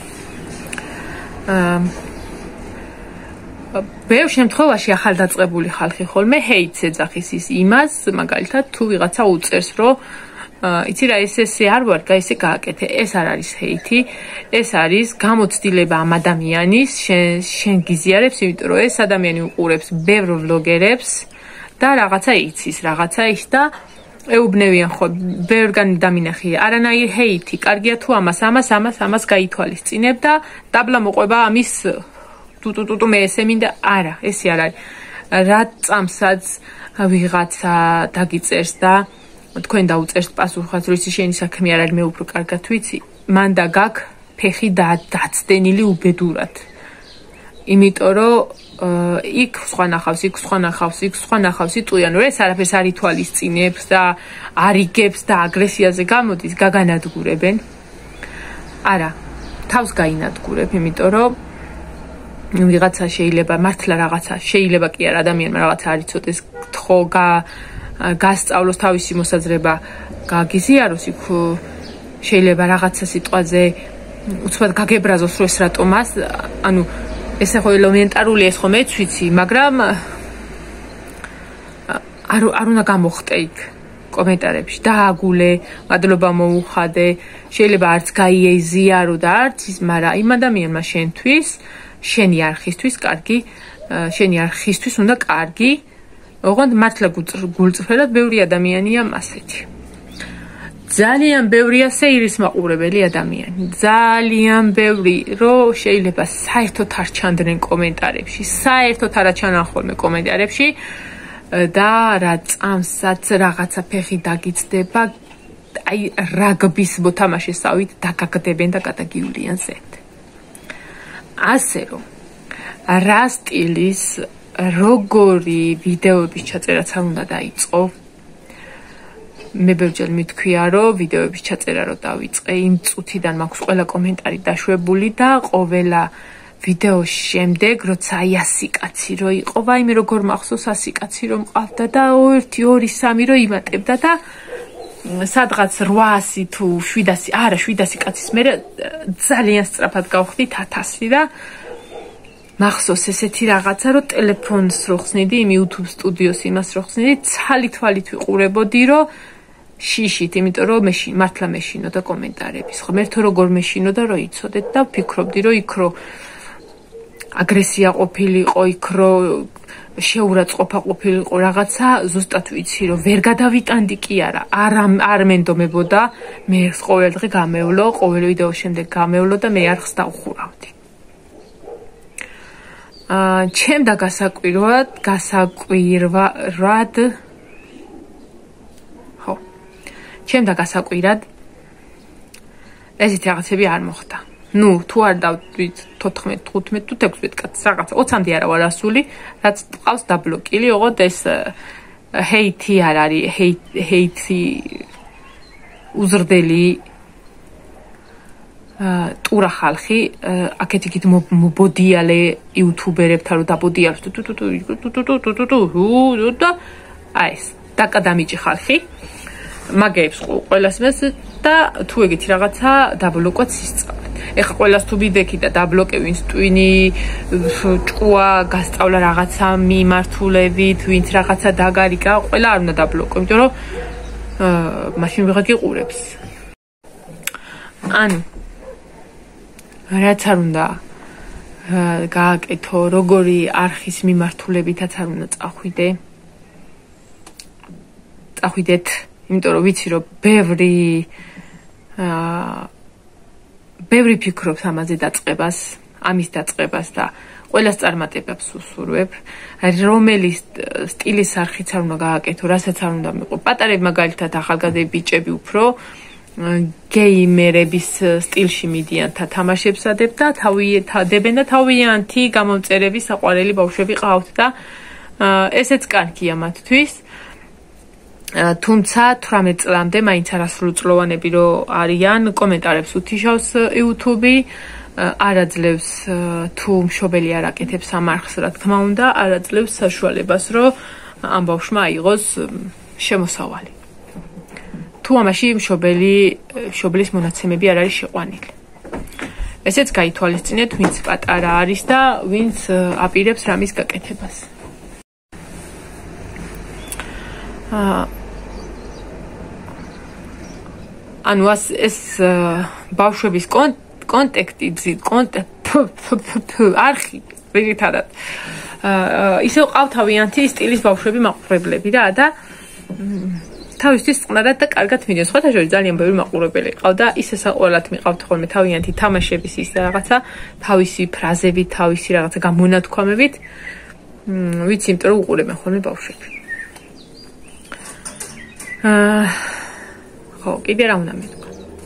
ბევრ შემთხვევაში ახალდაწყებული ხალხი ხოლმე ჰეითს ეძახის ის იმას, მაგალითად თუ ვიღაცა უწერს, რომ იცი რა ეს ესე არ ვარ, ესე გააკეთე. ეს არ არის ჰეითი, ეს არის გამოცდილება ამ ადამიანის, შენ შენ გიზიარებს, იმიტომ რომ ეს ადამიანი უყურებს ბევრ ვლოგერებს და რაღაცა იცის, რაღაცა ის და ეუბნევიან ხო, ბევრგან დამინახია, არანაირ ჰეითი, კარგია თუ ამას, ამას, ამას, ამას გაითვალისწინებ და დაბლა მოყვება ამის ტუ ტუ ტუ მე ესე მინდა, არა, ესე არ არის. რა წამსაც ვიღაცა დაგიწერს და თქვენ დაუწერთ პასუხად, რომ ისი შენი საქმე არ არის, მე უფრო კარგად ვიცი, მან და გაკ ფეხი დაცდენილი უბედურად. იმიტომ რომ იქ სხვა ნახავს, იქ სხვა ნახავს, იქ სხვა ნახავს, იტყვიან, რომ ეს არაფერს არ ითვალისწინებს და არ იგებს და აგრესიაზე გამოდის, გაგანადგურებენ. არა, თავს გაინადგურებ, იმიტომ რომ ვიღაცა შეიძლება მართლა რაღაცა შეიძლება კი არა ადამიანმა რაღაცა არ იცოდეს თხო გასწავლოს თავისი მოსაზრება გაგიზიაროს იქ შეიძლება რაღაცა სიტყვაზე უცბად გაგებრაზოს რომ ეს რატომას ანუ ეს ხო ელემენტარული ეს ხომ მეც ვიცი მაგრამ არ არ უნდა გამოხტე იქ კომენტარებში დააგულე მადლობა მოუხადე შეიძლება არც გაიეზიარო და არც ის მაგრამ იმ ადამიანმა შენთვის შენი არხისთვის კარგი შენი არხისთვის უნდა კარგი ოღონდ მართლა გულწრფელად ბევრი ადამიანია მასეთი ძალიან ბევრია სეირის მაყურებელი ადამიანი ძალიან ბევრი რომ შეიძლება საერთოდ არ ჩანდნენ კომენტარებში საერთოდ არ ჩანან ხოლმე კომენტარებში და რა წამსაც რაღაცა ფეხი დაგიწდება აი რაგბის მოთამაშესავით დაგაგდებენ და გადაგივლიან ზედ ასე რომ რა სტილის როგორი ვიდეოების ჩაწერაც არ უნდა დაიწყო მე ბევრჯერ მithქვია რომ ვიდეოების ჩაწერა რო დავიწყე იმ წუთიდან მაქვს ყველა კომენტარი დაშვებული და ყოველა ვიდეოს შემდეგ როცა აი ასი კაცი რო იყო ვაიმე როგორ მახსოვს ასი კაცი რო მყავდა და ერთი ორი სამი რო იმატებდა და სადღაც რვაასი თუ შვიდასი არა შვიდასი კაცის მე ძალიან სწრაფად გავხდით ათასი და მახსოვს ესეთი რაღაცა რომ ტელეფონს რო ხსნიდი იმ YouTube სტუდიოს იმას რო ხსნიდი ცალი თვალით ვიყურებოდი რომ შიშით იმიტომ რომ მე მართლა მეშინო და კომენტარების ხო მე თო როგორ მეშინო და რო იცოდეთ და ვფიქრობდი რომ იქ რო აგრესია ყოფილიყო იქ რო შეურაცხყოფა ყოფილიყო რაღაცა ზუსტად ვიცი რომ ვერ გადავიტანდი კი არა არ არ მენდომებოდა მე ყოველ დღე გამევლო ყოველ ვიდეოს შემდეგ გამევლო და მე არხს დავხურავდი აა ჩემ და გასაკვირვად გასაკვირვად ხო ჩემ და გასაკვირად ესეთი რაღაცები არ მოხდა ნუ თუ არ დავდვით თოთხმეტ თხუთმეტ თუ თექვსმეტ კაცს რაღაცა ოცამდე არა ვარ ასული რაც ყავს დაბლოკილი ოღონდ ეს ჰეითი არ არის ჰეითი უზრდელი ტურა ხალხი აქეთ იქით მობოდიალე იუთუბერებთან რომ დაბოდიალოს თუ თუ თუ თუ თუ თუ და აი ეს დაკადამიჭი ხალხი მაგებს ყველას მას და თუ ეგეთი რაღაცა დაბლოკოთ სისწავლეთ ეხა ყველას თუ ვიდექი და დაბლოკე ვინც ტვინი ჭკუა გასწავლა რაღაცა მიმართულებით ვინც რაღაცა დაგარიკა ყველა არ უნდა დაბლოკო იმიტომ რომ მაშინ ვიღა გიყურებს ანუ რაც არ უნდა გააკეთო როგორი არხის მიმართულებითაც არ უნდა წახვიდე წახვიდეთ იმიტომ რომ ვიცი რომ ბევრი აა ბევრი ფიქრობს ამაზე დაწყებას ამის დაწყებას და ყველას წარმატებებს უსურვებ რომელი სტილის არხიც არ უნდა გააკეთო რასაც არ უნდა მიყო პატარები მაგალითად ახალგაზრდა ბიჭები უფრო გეიმერების სტილში მიდიან და თამაშებს ადებენ და თავიანთი და თავიანთი გამომწერები საყვარელი ბავშვები ყავთ და ესეც კარგია მათთვის თუმცა თვრამეტ წლამდე მაინც არასრულწლოვანები რო არიან კომენტარებს უთიშავს YouTube არაძლევს თუ მშობელი არ აკეთებს ამ არხს რა თქმა უნდა არაძლევს საშუალებას რომ ამ ბავშვმა აიღოს შემოსავალი თუ ამაში მშობელი მშობლის მონაცემები არ არის შეყვანილი ესეც გაითვალისწინეთ ვინც პატარა არის და ვინც აპირებს რამის გაკეთებას აა ანუ ეს ბავშვების კონტექსტი კონტექსტი არხი რიგითადად ისე ყავ თავიანთი სტილის ბავშვები მაყურებლები რა და თავისთვის წყნარად და კარგად მიდიან სხვათა შორის ძალიან ბევრი მაყურებელი ყავ და ისე საყოველად მიყავთ ხოლმე თავიანთი თამაშების ის რაღაცა თავისი ფრაზებით თავისი რაღაცა გამონათქვამებით ვიცი იმიტომ რომ უყურებენ ხოლმე ბავშვები აა ხო, კიდე რა უნდა მეთქვა.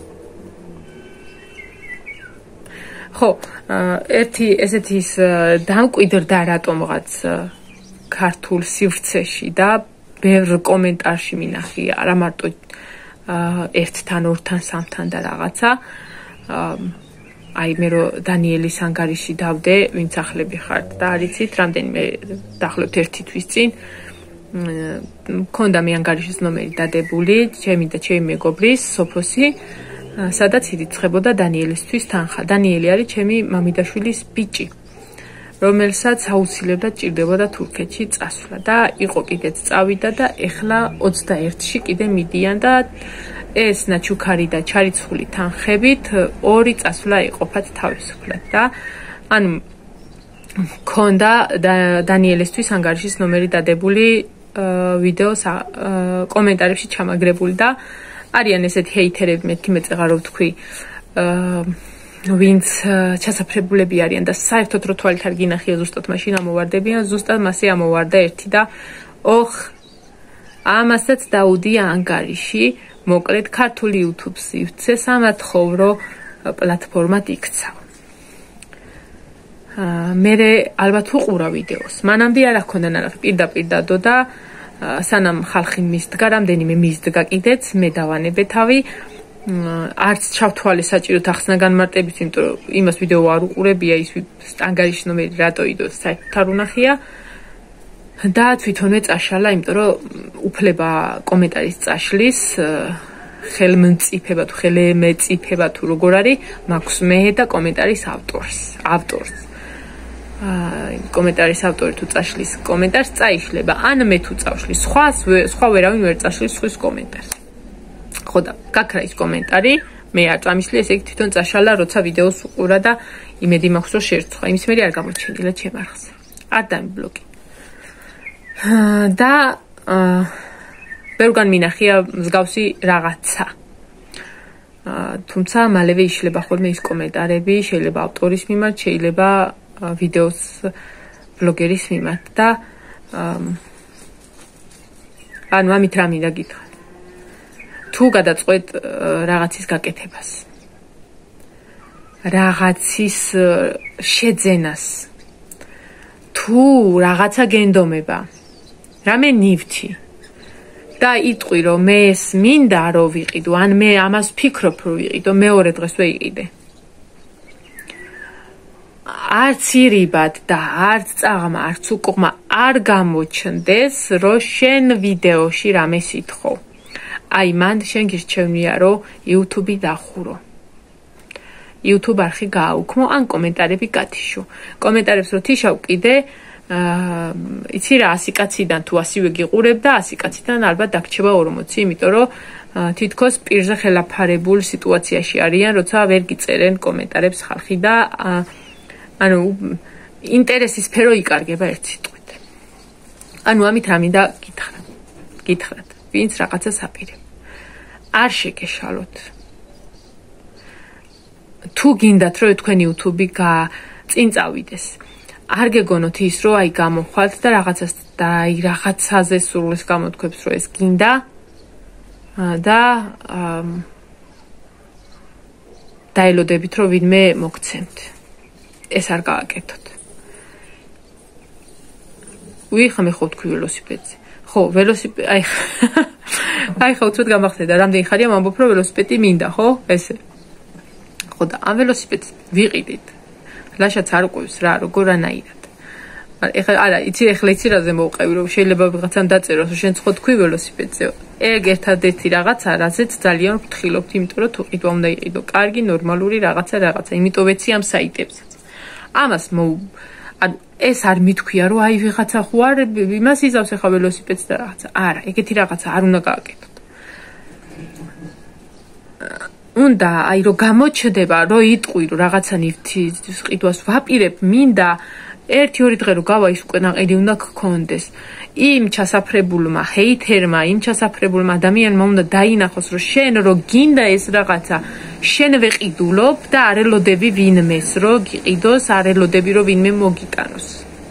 ხო, ერთი ესეთი ის დამკვიდრდა რატომღაც ქართულ სივრცეში და ბევრ კომენტარში მინახი არა მარტო ერთთან, ორთან, სამთან და რაღაცა. აი მე რო დანიელის ანგარიში დავდე, ვინც ახლები ხართ და არიცით, რამდენიმე დაახლოებით ერთი თვის წინ მქონდა მე ანგარიშის ნომერი დადებული, ჩემი და ჩემი მეგობრის სოფოსი, სადაც ირიცხებოდა დანიელისთვის თანხა. დანიელი არის ჩემი მამიდაშვილის ბიჭი, რომელსაც აუცილებლად ჭირდებოდა თურქეთში წასვლა და იყო კიდეც წავიდა და ეხლა ოცდაერთში კიდე მიდიან და ეს ნაჩუქარი და ჩარიცხული თანხებით ორი წასვლა იყოფათ თავისუფლად და ანუ მქონდა დანიელისთვის ანგარიშის ნომერი დადებული ვიდეოს კომენტარებში ჩამაგრებული და არიან ესეთი ჰეითერები, მეთქი მეწეღარო ვთქვი, ვინც ჩასაფრებულები არიან და საერთოდ რო თვალით არ გინახია ზუსტად მაშინ ამოვარდებიან, ზუსტად მასე ამოვარდა ერთი და ოხ ამასაც დაუდია ანგარიში, მოკლედ ქართული YouTube-ს ივცე სამათხოვრო პლატფორმად იქცა. მე ალბათ უყურა ვიდეოს. მანამდე არ აქონდა ნახე პირდაპირ დადო და სანამ ხალხი მისდგა, რამდენიმე მისდგა კიდეც, მე დავანებე თავი. არც ჩავთვალე საჭიროდ ახსნა განმარტებით, იმიტომ რომ იმას ვიდეო არ უყურებია, ის ანგარიშის ნომერი რატო იდო, საერთოდ არ უნახია. და თვითონვე წაშალა, იმიტომ რომ უფლება კომენტარის წაშლის ხელმწიფება თუ ხელმეწიფება თუ როგორ არის, მაქვს მე და კომენტარის ავტორს, ავტორს. კომენტარის ავტორი თუ წაშლის კომენტარს წაიშლება, ან მე თუ წავშლის სხვას, სხვა ვერავინ ვერ წაშლის სხვის კომენტარს. ხო და გაქრა ის კომენტარი, მე არ წამისლი, ესე იგი თვითონ წაშალა, როცა ვიდეოს უყურა და იმედი მაქვს რომ შერცხვა. იმის მერე არ გამოჩენილა ჩემ არხზე. არ დამიბლოკი. და ბევრგან მინახია მსგავსი რაღაცა. თუმცა მალევე იშლება ხოლმე ის კომენტარები, შეიძლება ავტორის მიმართ, შეიძლება ვიდეოს ბლოგერის მიმართ და ანუ ამით რა მინდა გითხრათ. თუ გადაწყვეტ რაღაცის გაკეთებას, რაღაცის შეძენას, თუ რაღაცა გენდომება, რამე ნივთი და იტყვი რომ მე ეს მინდა რომ ვიყიდო, ან მე ამას ვფიქრობ რომ ვიყიდო, მეორე დღეს ვეიყიდე. არც ირიბად და არც წაღმა, არც უკუღმა არ გამოჩნდეს, რომ შენ ვიდეოში რამე სიტყო. აი მან შენ გირჩევნია რომ YouTube-ი დახურო. YouTube არხი გააუქმო, ან კომენტარები გათიშო. კომენტარებს რო თიშავ კიდე, იცი რა, ასი კაციდან თუ ასივე გიყურებ და ასი კაციდან ალბათ დაგრჩება ორმოცი, იმიტომ რომ თითქოს პირზე ხელაფარებულ სიტუაციაში არიან, როცა ვერ გიწერენ კომენტარებს ხალხი და ანუ ინტერესის სფერო იკარგება ერთ სიტყვით. ანუ ამით რა მინდა გითხრათ. გითხრათ, ვინც რაღაცას აპირებ. არ შეგეშალოთ. თუ გინდათ რომ თქვენი YouTube-ი წინ წავიდეს, არ გეგონოთ ის რომ აი გამოხვალთ და რაღაცას და აი რაღაცაზე სურვილს გამოთქვებს რომ ეს გინდა და დაელოდებით რომ ვინმე მოგცემთ. ეს არ გააკეთოთ. ვიხამე ხო თქვი ველოსიპედზე. ხო, ველოსიპედი, აი აი ხო თუთ გამახსენდა, რამდენი ხარია მომბობ რომ ველოსიპედი მინდა, ხო? ესე. ხო და ამ ველოსიპედს ვიყიდით. ლაშაც არ ყვევს რა, როგორანაირად. ეხლა არა, იცი ეხლა იცი რაზე მოვყევი, რომ შეიძლება ვიღაცამ დაწეროს, რომ შენ ხო თქვი ველოსიპედზე. ეგ ერთადერთი რაღაცა, რაზეც ძალიან ვფრთხილობთ, იმიტომ რომ თუ ყიდვა უნდა იყიდო, კარგი, ნორმალური რაღაცა, რაღაცა, იმიტომ ვეცი ამ საიტებსაც. ამას მო ანუ ეს არ მithქვია რომ აი ვიღაცა ხო არ იმას იზავს ახლა ველოსიპედს და რაღაცა. არა, ეგეთი რაღაცა არ უნდა გააკეთოთ. უნდა აი რომ გამოჩდება, რომ იტყვი რომ რაღაცა ნივთის ყიდვას ვაპირებ, მინდა ერთი ორი დღე რომ გავა ის უკვე ნაყიდი უნდა გქონდეს. იმ ჩასაფრებულმა ჰეითერმა, იმ ჩასაფრებულმა ადამიანმა უნდა დაინახოს რომ შენ რომ გინდა ეს რაღაცა, შენ ვეყიდულობ და არ ელოდები ვინმეს რომ გიყიდოს, არ ელოდები რომ ვინმე მოგიტანოს.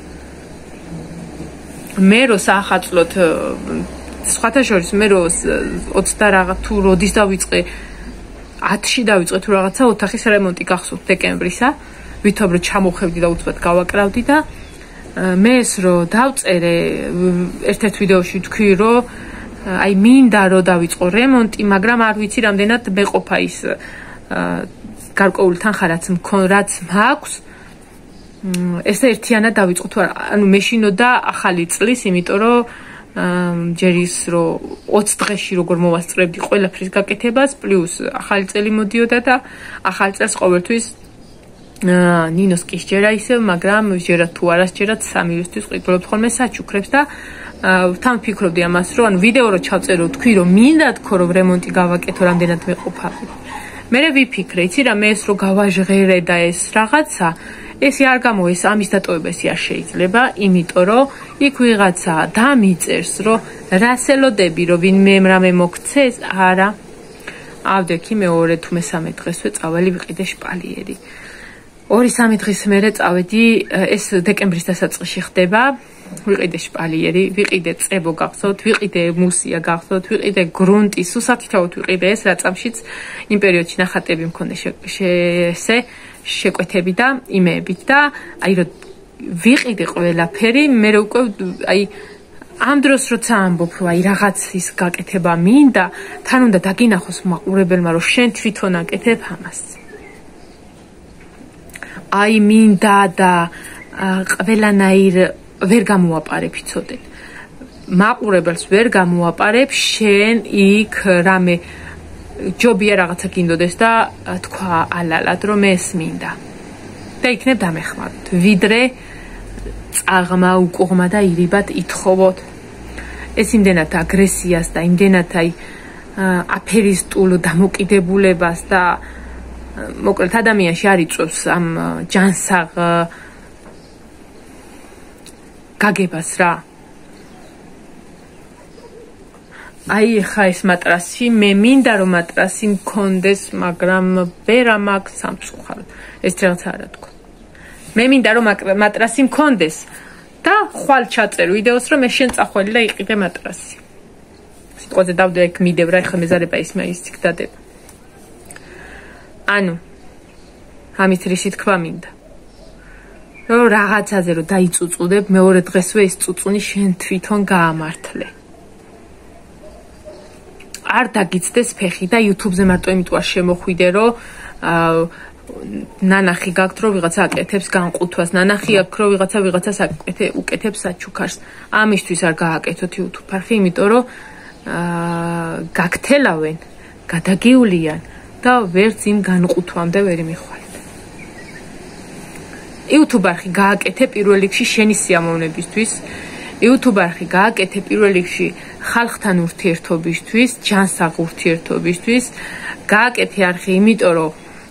მე რო საახალწლოდ სხვათა შორის მე რო ოცდა რაღაც თუ როდის დავიწყე ათში დავიწყე თუ რაღაცა ოთახის რემონტი გახსოვთ დეკემბრისა, ვითომ რომ ჩამოვხევდი და უცბად გავაკრავდი და მე ეს რო დავწერე ერთ-ერთ ვიდეოში თქვი რომ აი მინდა რომ დავიწყო რემონტი, მაგრამ არ ვიცი რამდენად მეყოფა ის გარკვეული თანხა რაც რაც მაქვს ესე ერთიანად დავიწყო თუ არა ანუ მეშინოდა ახალი წლის იმიტომ რომ ჯერ ის რომ ოცი დღეში როგორ მოვასწრებდი ყველაფრის გაკეთებას პლუს ახალი წელი მოდიოდა და ახალი წელს ყოველთვის ნინოს კი შეერა ისევ მაგრამ შეერა თუ არა შეერა სამი ისთვის ყიდულობთ ხოლმე საჩუქრებს და თან ფიქრობდი ამას რომ ანუ ვიდეო რო ჩავწერო თქვი რომ მინდა თქო რომ რემონტი გავაკეთო რამდენად მეყოფავდი მე ვიფიქრე იცი რა მე ეს რო გავაჟღერე და ეს რაღაცა ეს არ გამოეს ამის დატოვება ეს არ შეიძლება იმიტომ რომ იქ ვიღაცა დამიწერს რომ რასელოდები რომ ვინმე რამე მოგცეს არა ავდექი მეორე თუ მესამე დღესვე წავალი ვიყიდე შპალიერი ორი სამი დღის მერე წავედი ეს დეკემბრის დასაწყისში ხდება ვიყიდე შპალიერი ვიყიდე წებო გახსოვთ ვიყიდე მუსია გახსოვთ ვიყიდე გრუნტი სუსათითაოდ ვიყიდე ეს რა წამშიც იმ პერიოდში ნახატები მქონდა ესე შეკვეთები და იმეებით და აი რომ ვიყიდე ყველაფერი მე უკვე აი ამ დროს როცა ამბობ რომ აი რაღაც ის გაკეთება მინდა თან უნდა დაგინახოს მაყურებელმა რომ შენ თვითონ აკეთებ ამას აი მინდა და ყველანაირ ვერ გამოაპარებ იცოდე მაყურებელს ვერ გამოაპარებ შენ იქ რამე ჯობია რაღაცა გინდოდეს და თქვა ალალად რომ ეს მინდა და იქნებ დამეხმაროთ ვიდრე წაღმა უკუღმა და ირიბად ითხოვოთ ეს იმდენად აგრესიას და იმდენად აი აფერისტულ დამოკიდებულებას და მოკლედ ადამიანში არ იწვევს ამ ჯანსაღ გაგებას რა აი ხა ეს მატრასი მე მინდა რომ მატრასი მქონდეს მაგრამ ვერ ამაქვს სამწუხაროდ ეს რაღაცა არა თქო მე მინდა რომ მატრასი მქონდეს და ხვალ ჩაწერ ვიდეოს რომ მე შენ წახველი და იყიდე მატრასი სიტყვაზე დავდე ეგ მიდევ რა ხა მეზარება ის მე ის იქ დადება ანუ ამის რისი თქვა მინდა რომ რაღაცაზე რომ დაიწუწუდებ მეორე დღესვე ის წუწუნი შენ თვითონ გაამართლე არ დაგიცდეს ფეხი და YouTube-ზე მარტო იმიტომ არ შემოხვიდე რომ ნანახი გაქვთ რომ ვიღაცა აკეთებს განყუთვას ნანახი აქვს რომ ვიღაცა ვიღაცას აკეთებს საჩუქარს ამისთვის არ გააკეთოთ YouTube არხი იმიტომ რომ გაგთელავენ გადაგივლიან და ვერც იმ განყუთვამდე ვერ მიხვალთ YouTube არხი გააკეთე პირველ რიგში შენი სიამოვნებისთვის YouTube არხი გააკეთე პირველ რიგში ხალხთან ურთიერთობისთვის, ჯანსაღ ურთიერთობისთვის, გააკეთე არხი იმიტომ რომ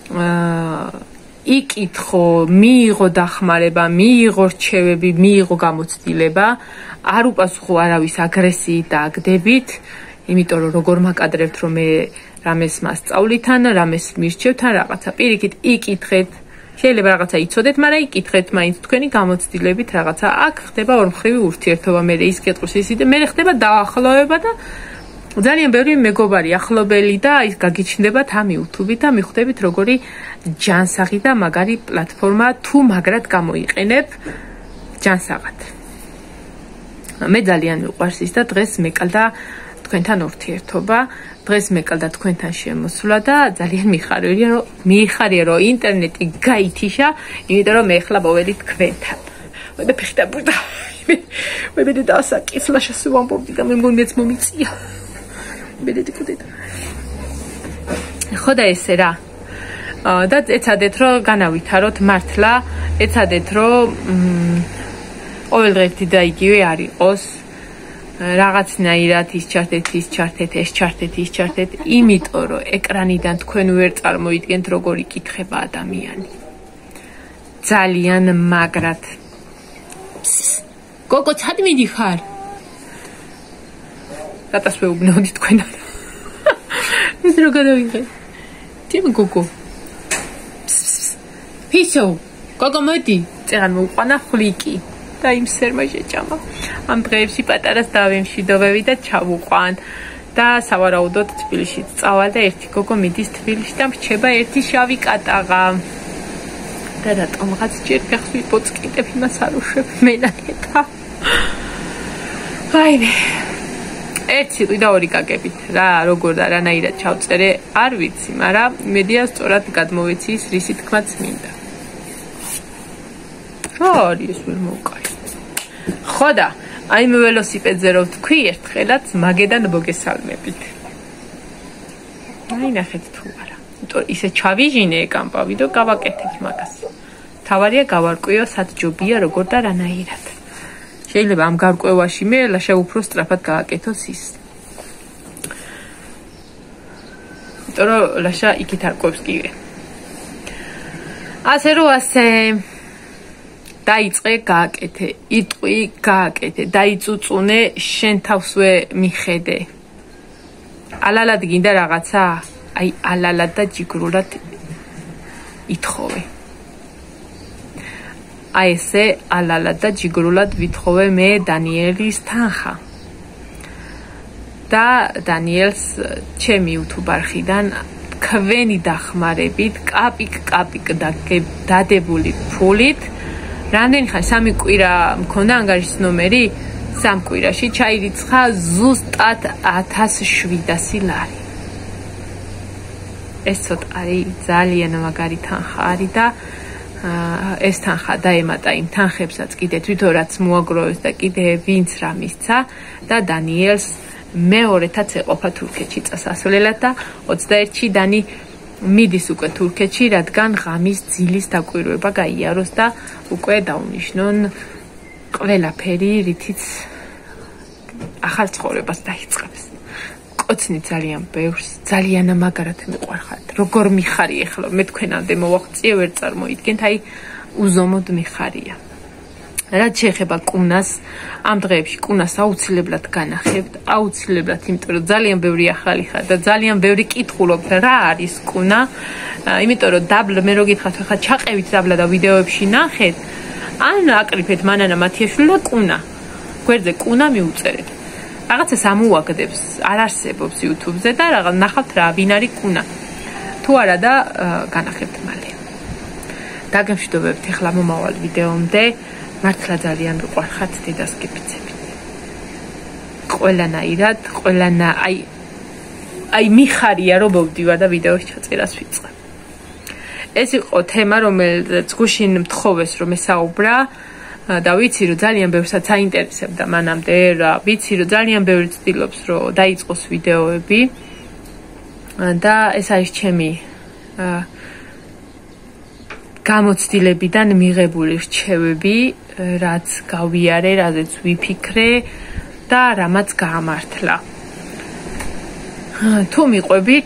იკითხო, მიიღო დახმარება, მიიღო რჩევები, მიიღო გამოცდილება, არ უპასუხო არავის აგრესიით და აგდებით, იმიტომ რომ როგორ მაკადრებთ რომ მე რამეს მასწავლითან, რამეს მირჩევთან, რაღაცა პირიქით იკითხეთ შეიძლება რაღაცა იცოდეთ, მაგრამ იკითხეთ მაინც თქვენი გამოცდილებით რაღაცა აქ ხდება ორმხრივი ურთიერთობა, მე ის კითხვის ისიც მე ხდება დაახლოება და ძალიან ბევრი მეგობარი ახლობელი და ის გაგიჩნდებათ ამ YouTube-ით და მიხვდებით როგორი ჯანსაღი და მაგარი პლატფორმა თუ მაგრად გამოიყენებ ჯანსაღად. მე ძალიან მიყვარს ის და დღეს მეკალდა თქვენთან ურთიერთობა. დღეს მეკალდა თქვენთან შემოსვლა და ძალიან მიხარია რომ მიხარია რომ ინტერნეტი გაითიშა, იმიტომ რომ მე ახლა მოვედი თქვენთან. მე ფეხდა ბუდა. მე მე დასაკისლა შესვამბობდი და მე მომეც მომიწია. მე დიკუდეთ. ხო და ესე რა. და ეცადეთ რომ განავითაროთ მართლა, ეცადეთ რომ ყოველდღე ერთი და იგივე არ იყოს. რაღაცნაირად ის ჩართეთ, ის ჩართეთ, ეს ჩართეთ, ის ჩართეთ, იმიტომ რომ ეკრანიდან თქვენ ვერ წარმოიდგენთ როგორ იკითხება ადამიანი. ძალიან მაგრად. გოგო, ცად მიდიხარ? რატას მეუბნეოდი თქვენ არა? ეს რო გადავიღე. თემ გოგო. ფისო, გოგო მოდი, წეგან მოუყვანა ხვლიკი. და იმ სერმა შეჭამა. ამ დღეებში პატარას დავემშვიდობები და ჩავუყვან. და სავარაუდოდ თბილისში წავალ და ერთი გოგო მიდის თბილისში და მრჩება ერთი შავი კატაღა. და რატომღაც ჯერ ფეხს ვიპოწკიტებ იმას არ უშვებ მენაკეთა. ვაიმე. ერთ სიტყვი და ორი გაგებით რა როგორ და რანაირად ჩავწერე არ ვიცი, მაგრამ იმედია სწორად გადმოვეციის რისი თქმაც მინდა. რა არის ვერ მოვკარი. ხო და აი მე ველოსიპედზე რო ვთქვი ერთხელაც მაგედან მოგესალმებით. აი ნახეთ თუ არა. იმიტომ ისე ჩავიჟინე კამპავი და გავაკეთებ მაგას. თავარია გავარკვიო სათჯობია როგორ და რანაირად. შეიძლება ამ გარკვევაში მე ლაშა უფრო სწრაფად გააკეთოს ის. იმიტომ რომ ლაშა იქით არკვევს კიდე. ასე რომ ასე დაიწყე გააკეთე, იტყვი გააკეთე, დაიწუწუნე შენ თავსვე მიხედე. ალალად გინდა რაღაცა, აი ალალად და ჯიგრულად ითხოვე. აი ესე ალალად და ჯიგრულად ვითხოვე მე დანიელის თანხა. და დანიელს ჩემი YouTube არხიდან ქვენი დახმარებით, კაპიკ-კაპიკ დადებული ფულით რამდენი ხანი სამი კვირა მქონდა ანგარიშის ნომერი, სამ კვირაში ჩაირიცხა ზუსტად ათას შვიდასი ლარი. ეს ცოტა არის ძალიან მაგარი თანხა არის და ეს თანხა დაემატა იმ თანხებსაც კიდე თვითონ რაც მოაგროვეს და კიდე ვინც რა მისცა და დანიელს მეორეთაც ეყოფა თურქეთში წასასვლელად და ოცდაერთში დანი მიდის უკვე თურქეთში, რადგან ღამის ძილის დაკვირვება გაიაროს და უკვე დაუნიშნონ ყველაფერი, რითიც ახალ ცხოვრებას დაიწყებს. კოცნი ძალიან ბევრს, ძალიან მაგარად მიყვარხართ. როგორ მიხარი ეხლა მე თქვენამდე მოვაღწიე ვერ წარმოიდგენთ, აი უზომოდ მიხარია. რაც შეეხება კუნას, ამ დღეებში კუნას აუცილებლად განახებთ, აუცილებლად, იმიტომ რომ ძალიან ბევრი ახალი ხარ და ძალიან ბევრი კითხულობთ რა არის კუნა. იმიტომ რომ დაბლ მე რო გითხრათ ხა ჩაყევით დაბლა და ვიდეოებში ნახეთ, ან აკრიფეთ მანანა მათიაშვილა კუნა. გვერდზე კუნა მიუწერეთ. რაღაცას ამოუაგდებს, არ არსებობს YouTube-ზე და რაღაც ნახავთ რა ვინ არის კუნა. თუ არა და განახებთ მალე. დაგემშვიდობებთ ახლა მომავალ ვიდეომდე. მართლა ძალიან მიყვარხართ დედას გიფიცებით. ყველანაირად, ყველანა აი აი მიხარია რომ მოვდივარ და ვიდეოს ჩაწერას ვიწყებ. ეს იყო თემა, რომელიც გუშინ მთხოვეს რომ ესაუბრა და ვიცი რომ ძალიან ბევრსაც აინტერესებდა მანამდე რა, ვიცი რომ ძალიან ბევრი ცდილობს რომ დაიწყოს ვიდეოები და ეს არის ჩემი გამოცდილებიდან მიღებული რჩევები, რაც გავიარე, რაზეც ვიფიქრე და რამაც გაამართლა. თუ მიყვებით,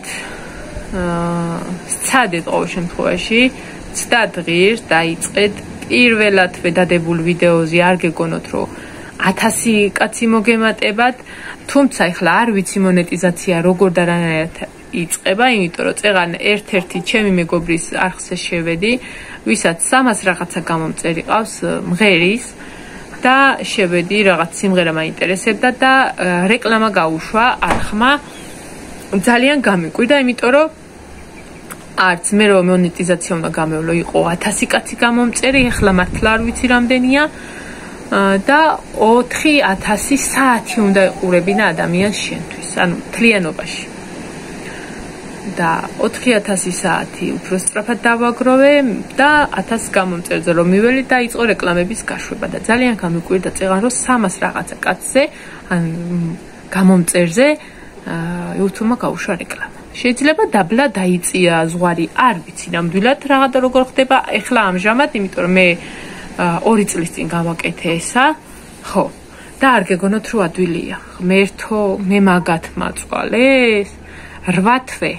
სცადეთ ყოველ შემთხვევაში, ცდად ღირს დაიწყეთ პირველად დადებულ ვიდეოზე არ გეგონოთ რომ ათასი კაცი მოგემატებათ, თუმცა ახლა არ ვიცი მონეტიზაცია როგორ და რანაირად იწყება, იმიტომ რომ წეღან ერთ-ერთი ჩემი მეგობრის არხზე შევედი, ვისაც სამას რაღაცა გამომწერი ყავს მღერის და შევედი რაღაც სიმღერა მაინტერესებდა და რეკლამა გაუშვა არხმა. ძალიან გამიკვირდა, იმიტომ რომ არც მე რომ მონეტიზაცია უნდა გამევლო იყო ათასი კაცი გამომწერი, ახლა მართლა არ ვიცი რამდენია და ოთხი ათასი საათი უნდა ეყურებინა ადამიანს შენთვის, ანუ მთლიანობაში. და ოთხი ათასი საათი უფრო სწრაფად დავაგროვე და ათას გამომწერზე რომ მიველი და იწყო რეკლამების გაშვება და ძალიან გამიკვირდა წეღან რომ სამას რაღაცა კაცზე ან გამომწერზე YouTube-მა გაუშვა რეკლამა. შეიძლება დაბლა დაიწია ზღვარი, არ ვიცი ნამდვილად რაღაც როგორ ხდება ეხლა ამჟამად, იმიტომ რომ მე ორი წლის წინ გავაკეთე ესა, ხო. და არ გეგონოთ რომ ადვილია. ღმერთო, მე მაგათ მაწვალეს რვა თვე.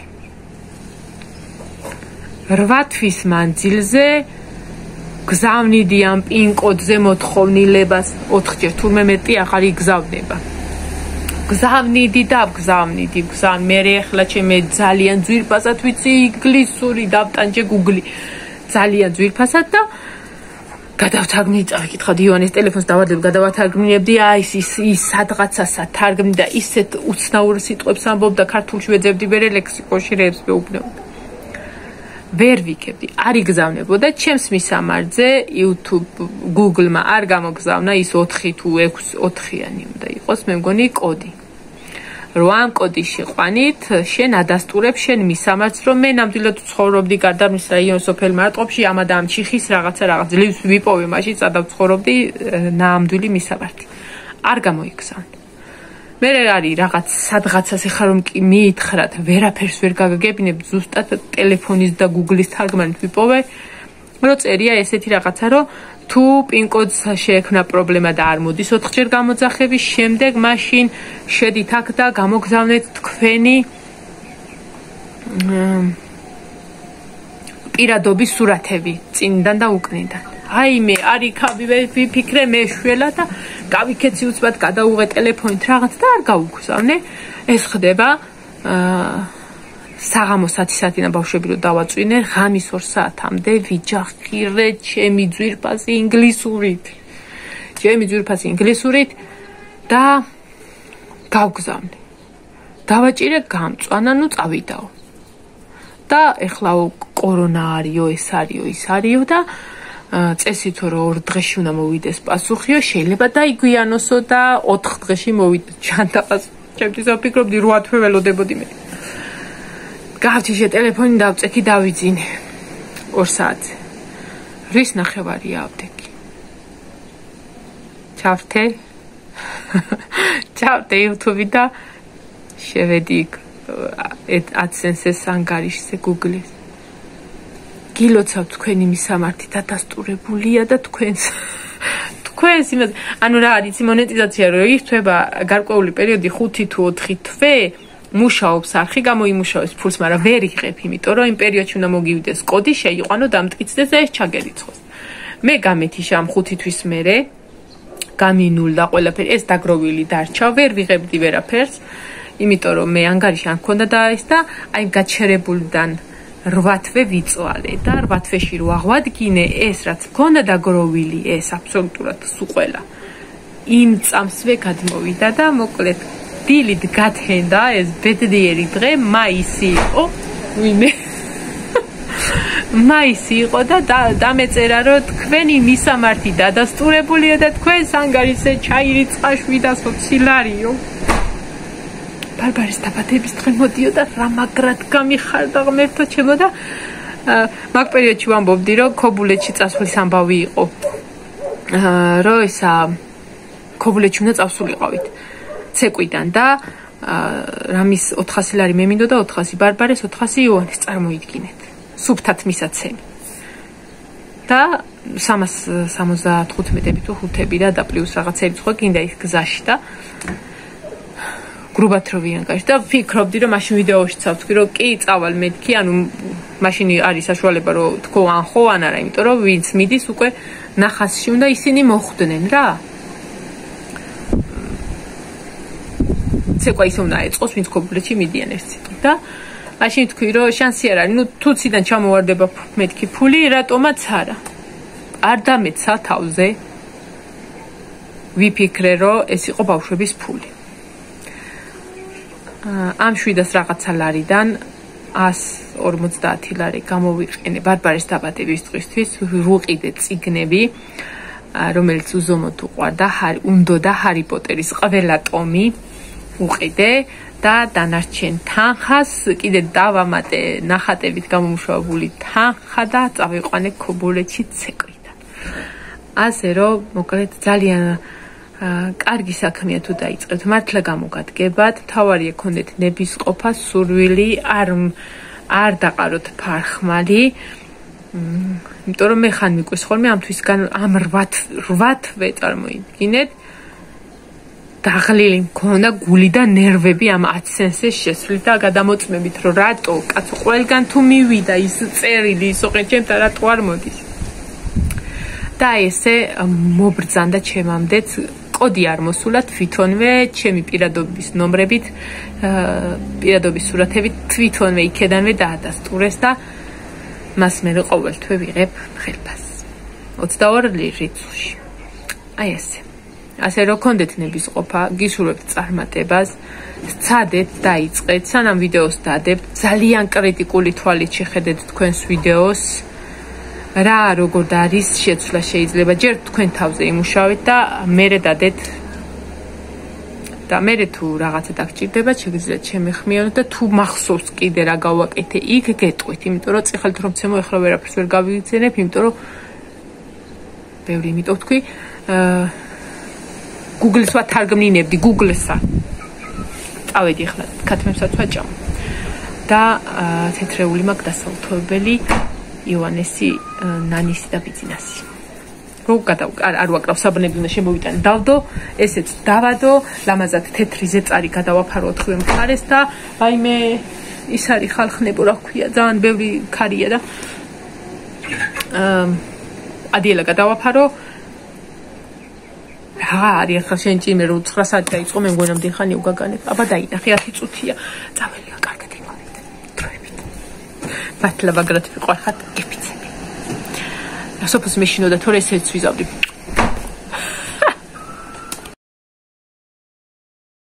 რვა თვის მანძილზე გზავნიდი ამ პინ კოდზე მოთხოვნილებას ოთხჯერ თურმე მეტი აღარ იგზავნება. გზავნიდი და გზავნიდი, გზან მე ახლა ჩემე ძალიან ძვირფასად ვიცი ინგლისური დავტანჯე Google ძალიან ძვირფასად და გადავთარგმნი, წავიკითხავდი ივანეს ტელეფონს დავადებ, გადავათარგმნიებდი, აი ის ის სადღაცასა თარგმნი და ისეთ უცნაურ სიტყვებს ამბობდა ქართულში ვეძებდი ვერე ლექსიკონში რეებს მეუბნეობდა. ვერ ვიქებდი, არ იგზავნებოდა ჩემს მისამართზე YouTube Google-მა არ გამოგზავნა ის ოთხი თუ ექვსი ოთხიანი უნდა იყოს, მე მგონი კოდი. რომ ამ კოდის შეყვანით შენ ადასტურებ შენ მისამართს რომ მე ნამდვილად ცხოვრობდი გარდამის რაიონის სოფელ მარტყოფში ამა და ამ ჩიხის რაღაცა რაღაც ძლივს ვიპოვე მაშინ სადაც ცხოვრობდი ნამდვილი მისამართი არ გამოიგზავნე მე არის რაღაც სადღაცას ეხლა რომ კი მიითხრათ ვერაფერს ვერ გაგაგებინებ ზუსტად ტელეფონის და გუგლის თარგმანით ვიპოვე რომ წერია ესეთი რაღაცა რომ თუ პინ კოდს შეექმნა პრობლემა და არ მოდის ოთხჯერ გამოძახების შემდეგ მაშინ შედით აქ და გამოგზავნეთ თქვენი პირადობის სურათები წინიდან და უკნიდან აი მე არიქავი ვიფიქრე მე შველა და გავიქეცი უცბად გადაუღე ტელეფონით რაღაც და არ გავუგზავნე ეს ხდება საღამოს ათი საათიდან ბავშვები რო დავაწვინე ღამის ორ საათამდე ვიჯახირე ჩემი ძვირფასი ინგლისურით ჩემი ძვირფასი ინგლისურით და გავგზავნე დავაჭირე გამწვანა ნუ წავიდაო და ეხლა კორონა არისო ეს არისო ის არისო და წესითო რომ ორ დღეში უნდა მოვიდეს პასუხიო შეიძლება დაიგვიანოსო და ოთხ დღეში მოვიდეს ჯანდაბას ჩემთვის ვფიქრობდი რვა თვე ველოდებოდი მე გავჩიშე ტელეფონი დავწექი დავიძინე ორ საათზე რის ნახევარია აფთეკი ჩავთე ჩავთე YouTube და შევედი AdSense-ს ანგარიშზე Google-ს გილოცავ თქვენი მისამართი დადასტურებულია და თქვენს თქვენს იმას ანუ რა არის მონეტიზაცია რო იხდება გარკვეული პერიოდი ხუთი თუ ოთხი თვე მუშაობს არხი გამოიმუშავებს ფულს მაგრამ ვერ იღებ იმიტომ რომ იმ პერიოდში უნდა მოგივიდეს კოდი შეიყვანო დამტკიცდეს და ეს ჩაგერიცხოს მე გამეთიშა ამ ხუთი თვის მერე გამინულდა ყველაფერი ეს დაგროვილი დარჩა ვერ ვიღებდი ვერაფერს იმიტომ რომ მე ანგარიში არ მქონდა და ეს და აი გაჩერებულიდან რვა თვე ვიწვალე და რვა თვეში რო აღვადგინე ეს რაც მქონდა დაგროვილი ეს აბსოლუტურად სულ ყველა იმ წამსვე გადმოვიდა და მოკლედ დილით გათენდა ეს ბედნიერი დღე მაისი იყო ვინმე მაისი იყო და დამეწერა რომ თქვენი მისამართი დადასტურებულია და თქვენს ანგარიშზე ჩაირიცხა შვიდასოცი ლარიო ბარბარის დაბადების დღე მოდიოდა რა მაგრად გამიხარდა ღმერთო ჩემო და მაგ პერიოდში ვამბობდი რომ ქობულეთში წასვლის ამბავი იყო რომ ისა ქობულეთში უნდა წავსულიყავით ცეკვიდან და რამის ოთხასი ლარი მე მინდოდა ოთხასი ბარბარეს ოთხასი იოანეს წარმოიდგინეთ სუფთად მისაცემი და სამას სამოცდათხუთმეტები თუ ხუთები და და პლუს რაღაცები სხვა გინდა ის გზაში და გრუბად რო ვიანგარიშ და ვფიქრობდი რომ მაშინ ვიდეოშიც ავთქვი რომ კი წავალ მეთქი ანუ მაშინ არის საშუალება რომ თქო ან ხო ან არა იმიტომ რომ ვინც მიდის უკვე ნახასში უნდა ისინი მოხვდნენ რა ცეკვა ისე უნდა ეწყოს ვინც ქობულეთში მიდიან ერთ წუთი და მაშინ თქვი რომ შანსი არ არის ნუ თუ ციდან ჩამოვარდება მეთქი ფული რატომაც არა არ დამეცა თავზე ვიფიქრე რომ ეს იყო ბავშვების ფული ამ შვიდას რაღაცა ლარიდან ას ორმოცდაათი ლარი გამოვიყენე ბარბარის დაბადების დღისთვის ვუყიდე წიგნები რომელიც უზომოდ უყვარდა უნდოდა ჰარი პოტერის ყველა ტომი უყიდე და დანარჩენ თანხას კიდე დავამატე ნახატებით გამომუშავებული თანხა და წავიყვანე ქობულეთში ცეკვიდან ასე რომ მოკლედ ძალიან კარგი საქმეა თუ დაიწყებთ მართლა გამოგადგებათ თავარია გქონდეთ ნებისყოფა სურვილი არ არ დაყაროთ ფარხმალი იმიტომ რომ მე ხან მიყვეს ხოლმე ამ თვისგან ამ რვა თვე წარმოიდგინეთ დაღლილი მქონდა გული და ნერვები ამ AdSense-ს შესვლით და გადამოწმებით რომ რატო კაცო ყველგან თუ მივიდა ის წერილი ის ოღონდ ჩემთან რატო არ მოდის და ესე მობრძანდა ჩემამდეც კოდი არ მოსულა თვითონვე ჩემი პირადობის ნომრებით პირადობის სურათებით თვითონვე იქედანვე დაადასტურეს და მას მე ყოველ თვე ვიღებ ხელფასს ოცდაორი რიცხვში აი ესე ასე რომ გქონდეთ ნებისყოფა გისურვებთ წარმატებას სცადეთ დაიწყეთ სანამ ვიდეოს დადებთ ძალიან კრიტიკული თვალით შეხედეთ თქვენს ვიდეოს რა როგორ და არის შეცვლა შეიძლება ჯერ თქვენ თავზე იმუშავეთ და მერე დადეთ და მე თუ რაღაცა დაგჭირდება, შეგიძლიათ შემეხმიანოთ და თუ მახსოვს კიდე რა გავაკეთე, იქ გეტყვით, იმიტომ რომ წიხალთ რომ ცემო ახლა ვერაფერს ვერ გავიგზენებ, იმიტომ რომ ბევრი იმიტომ თქვი, Google-ს ვათარგმნინებდი, Google-სა. წავედი ახლა ქათმებსაც ვაჭამ. და თეთრეული მაქვს დასაუთოებელი იოანესი, ნანისი და ბიძინასი. რო გადავ არ ვაკრავ საბნები უნდა შემოვიტანე. დავდო, ესეც დავადო, ლამაზად თეთრი ზეწარი გადავაფარო ოთხივე მხარეს და აიმე ის არის ხალხნებო რა ქვია, ძალიან ბევრი ქარია და აა ადიელა გადავაფარო. რა არის ახლა შენ ჭიმე რომ ცხრა საათი დაიწყო მე მგონი რომ დიხანი უგაგანებ. აბა დაინახე ათი წუთია. წაველია კარგად იმოვით. დროებით. მართლა მაგრად ვიყარხარ გეფიცები. სოფოს მეშინოდა თორე ესეც ვიზავდი.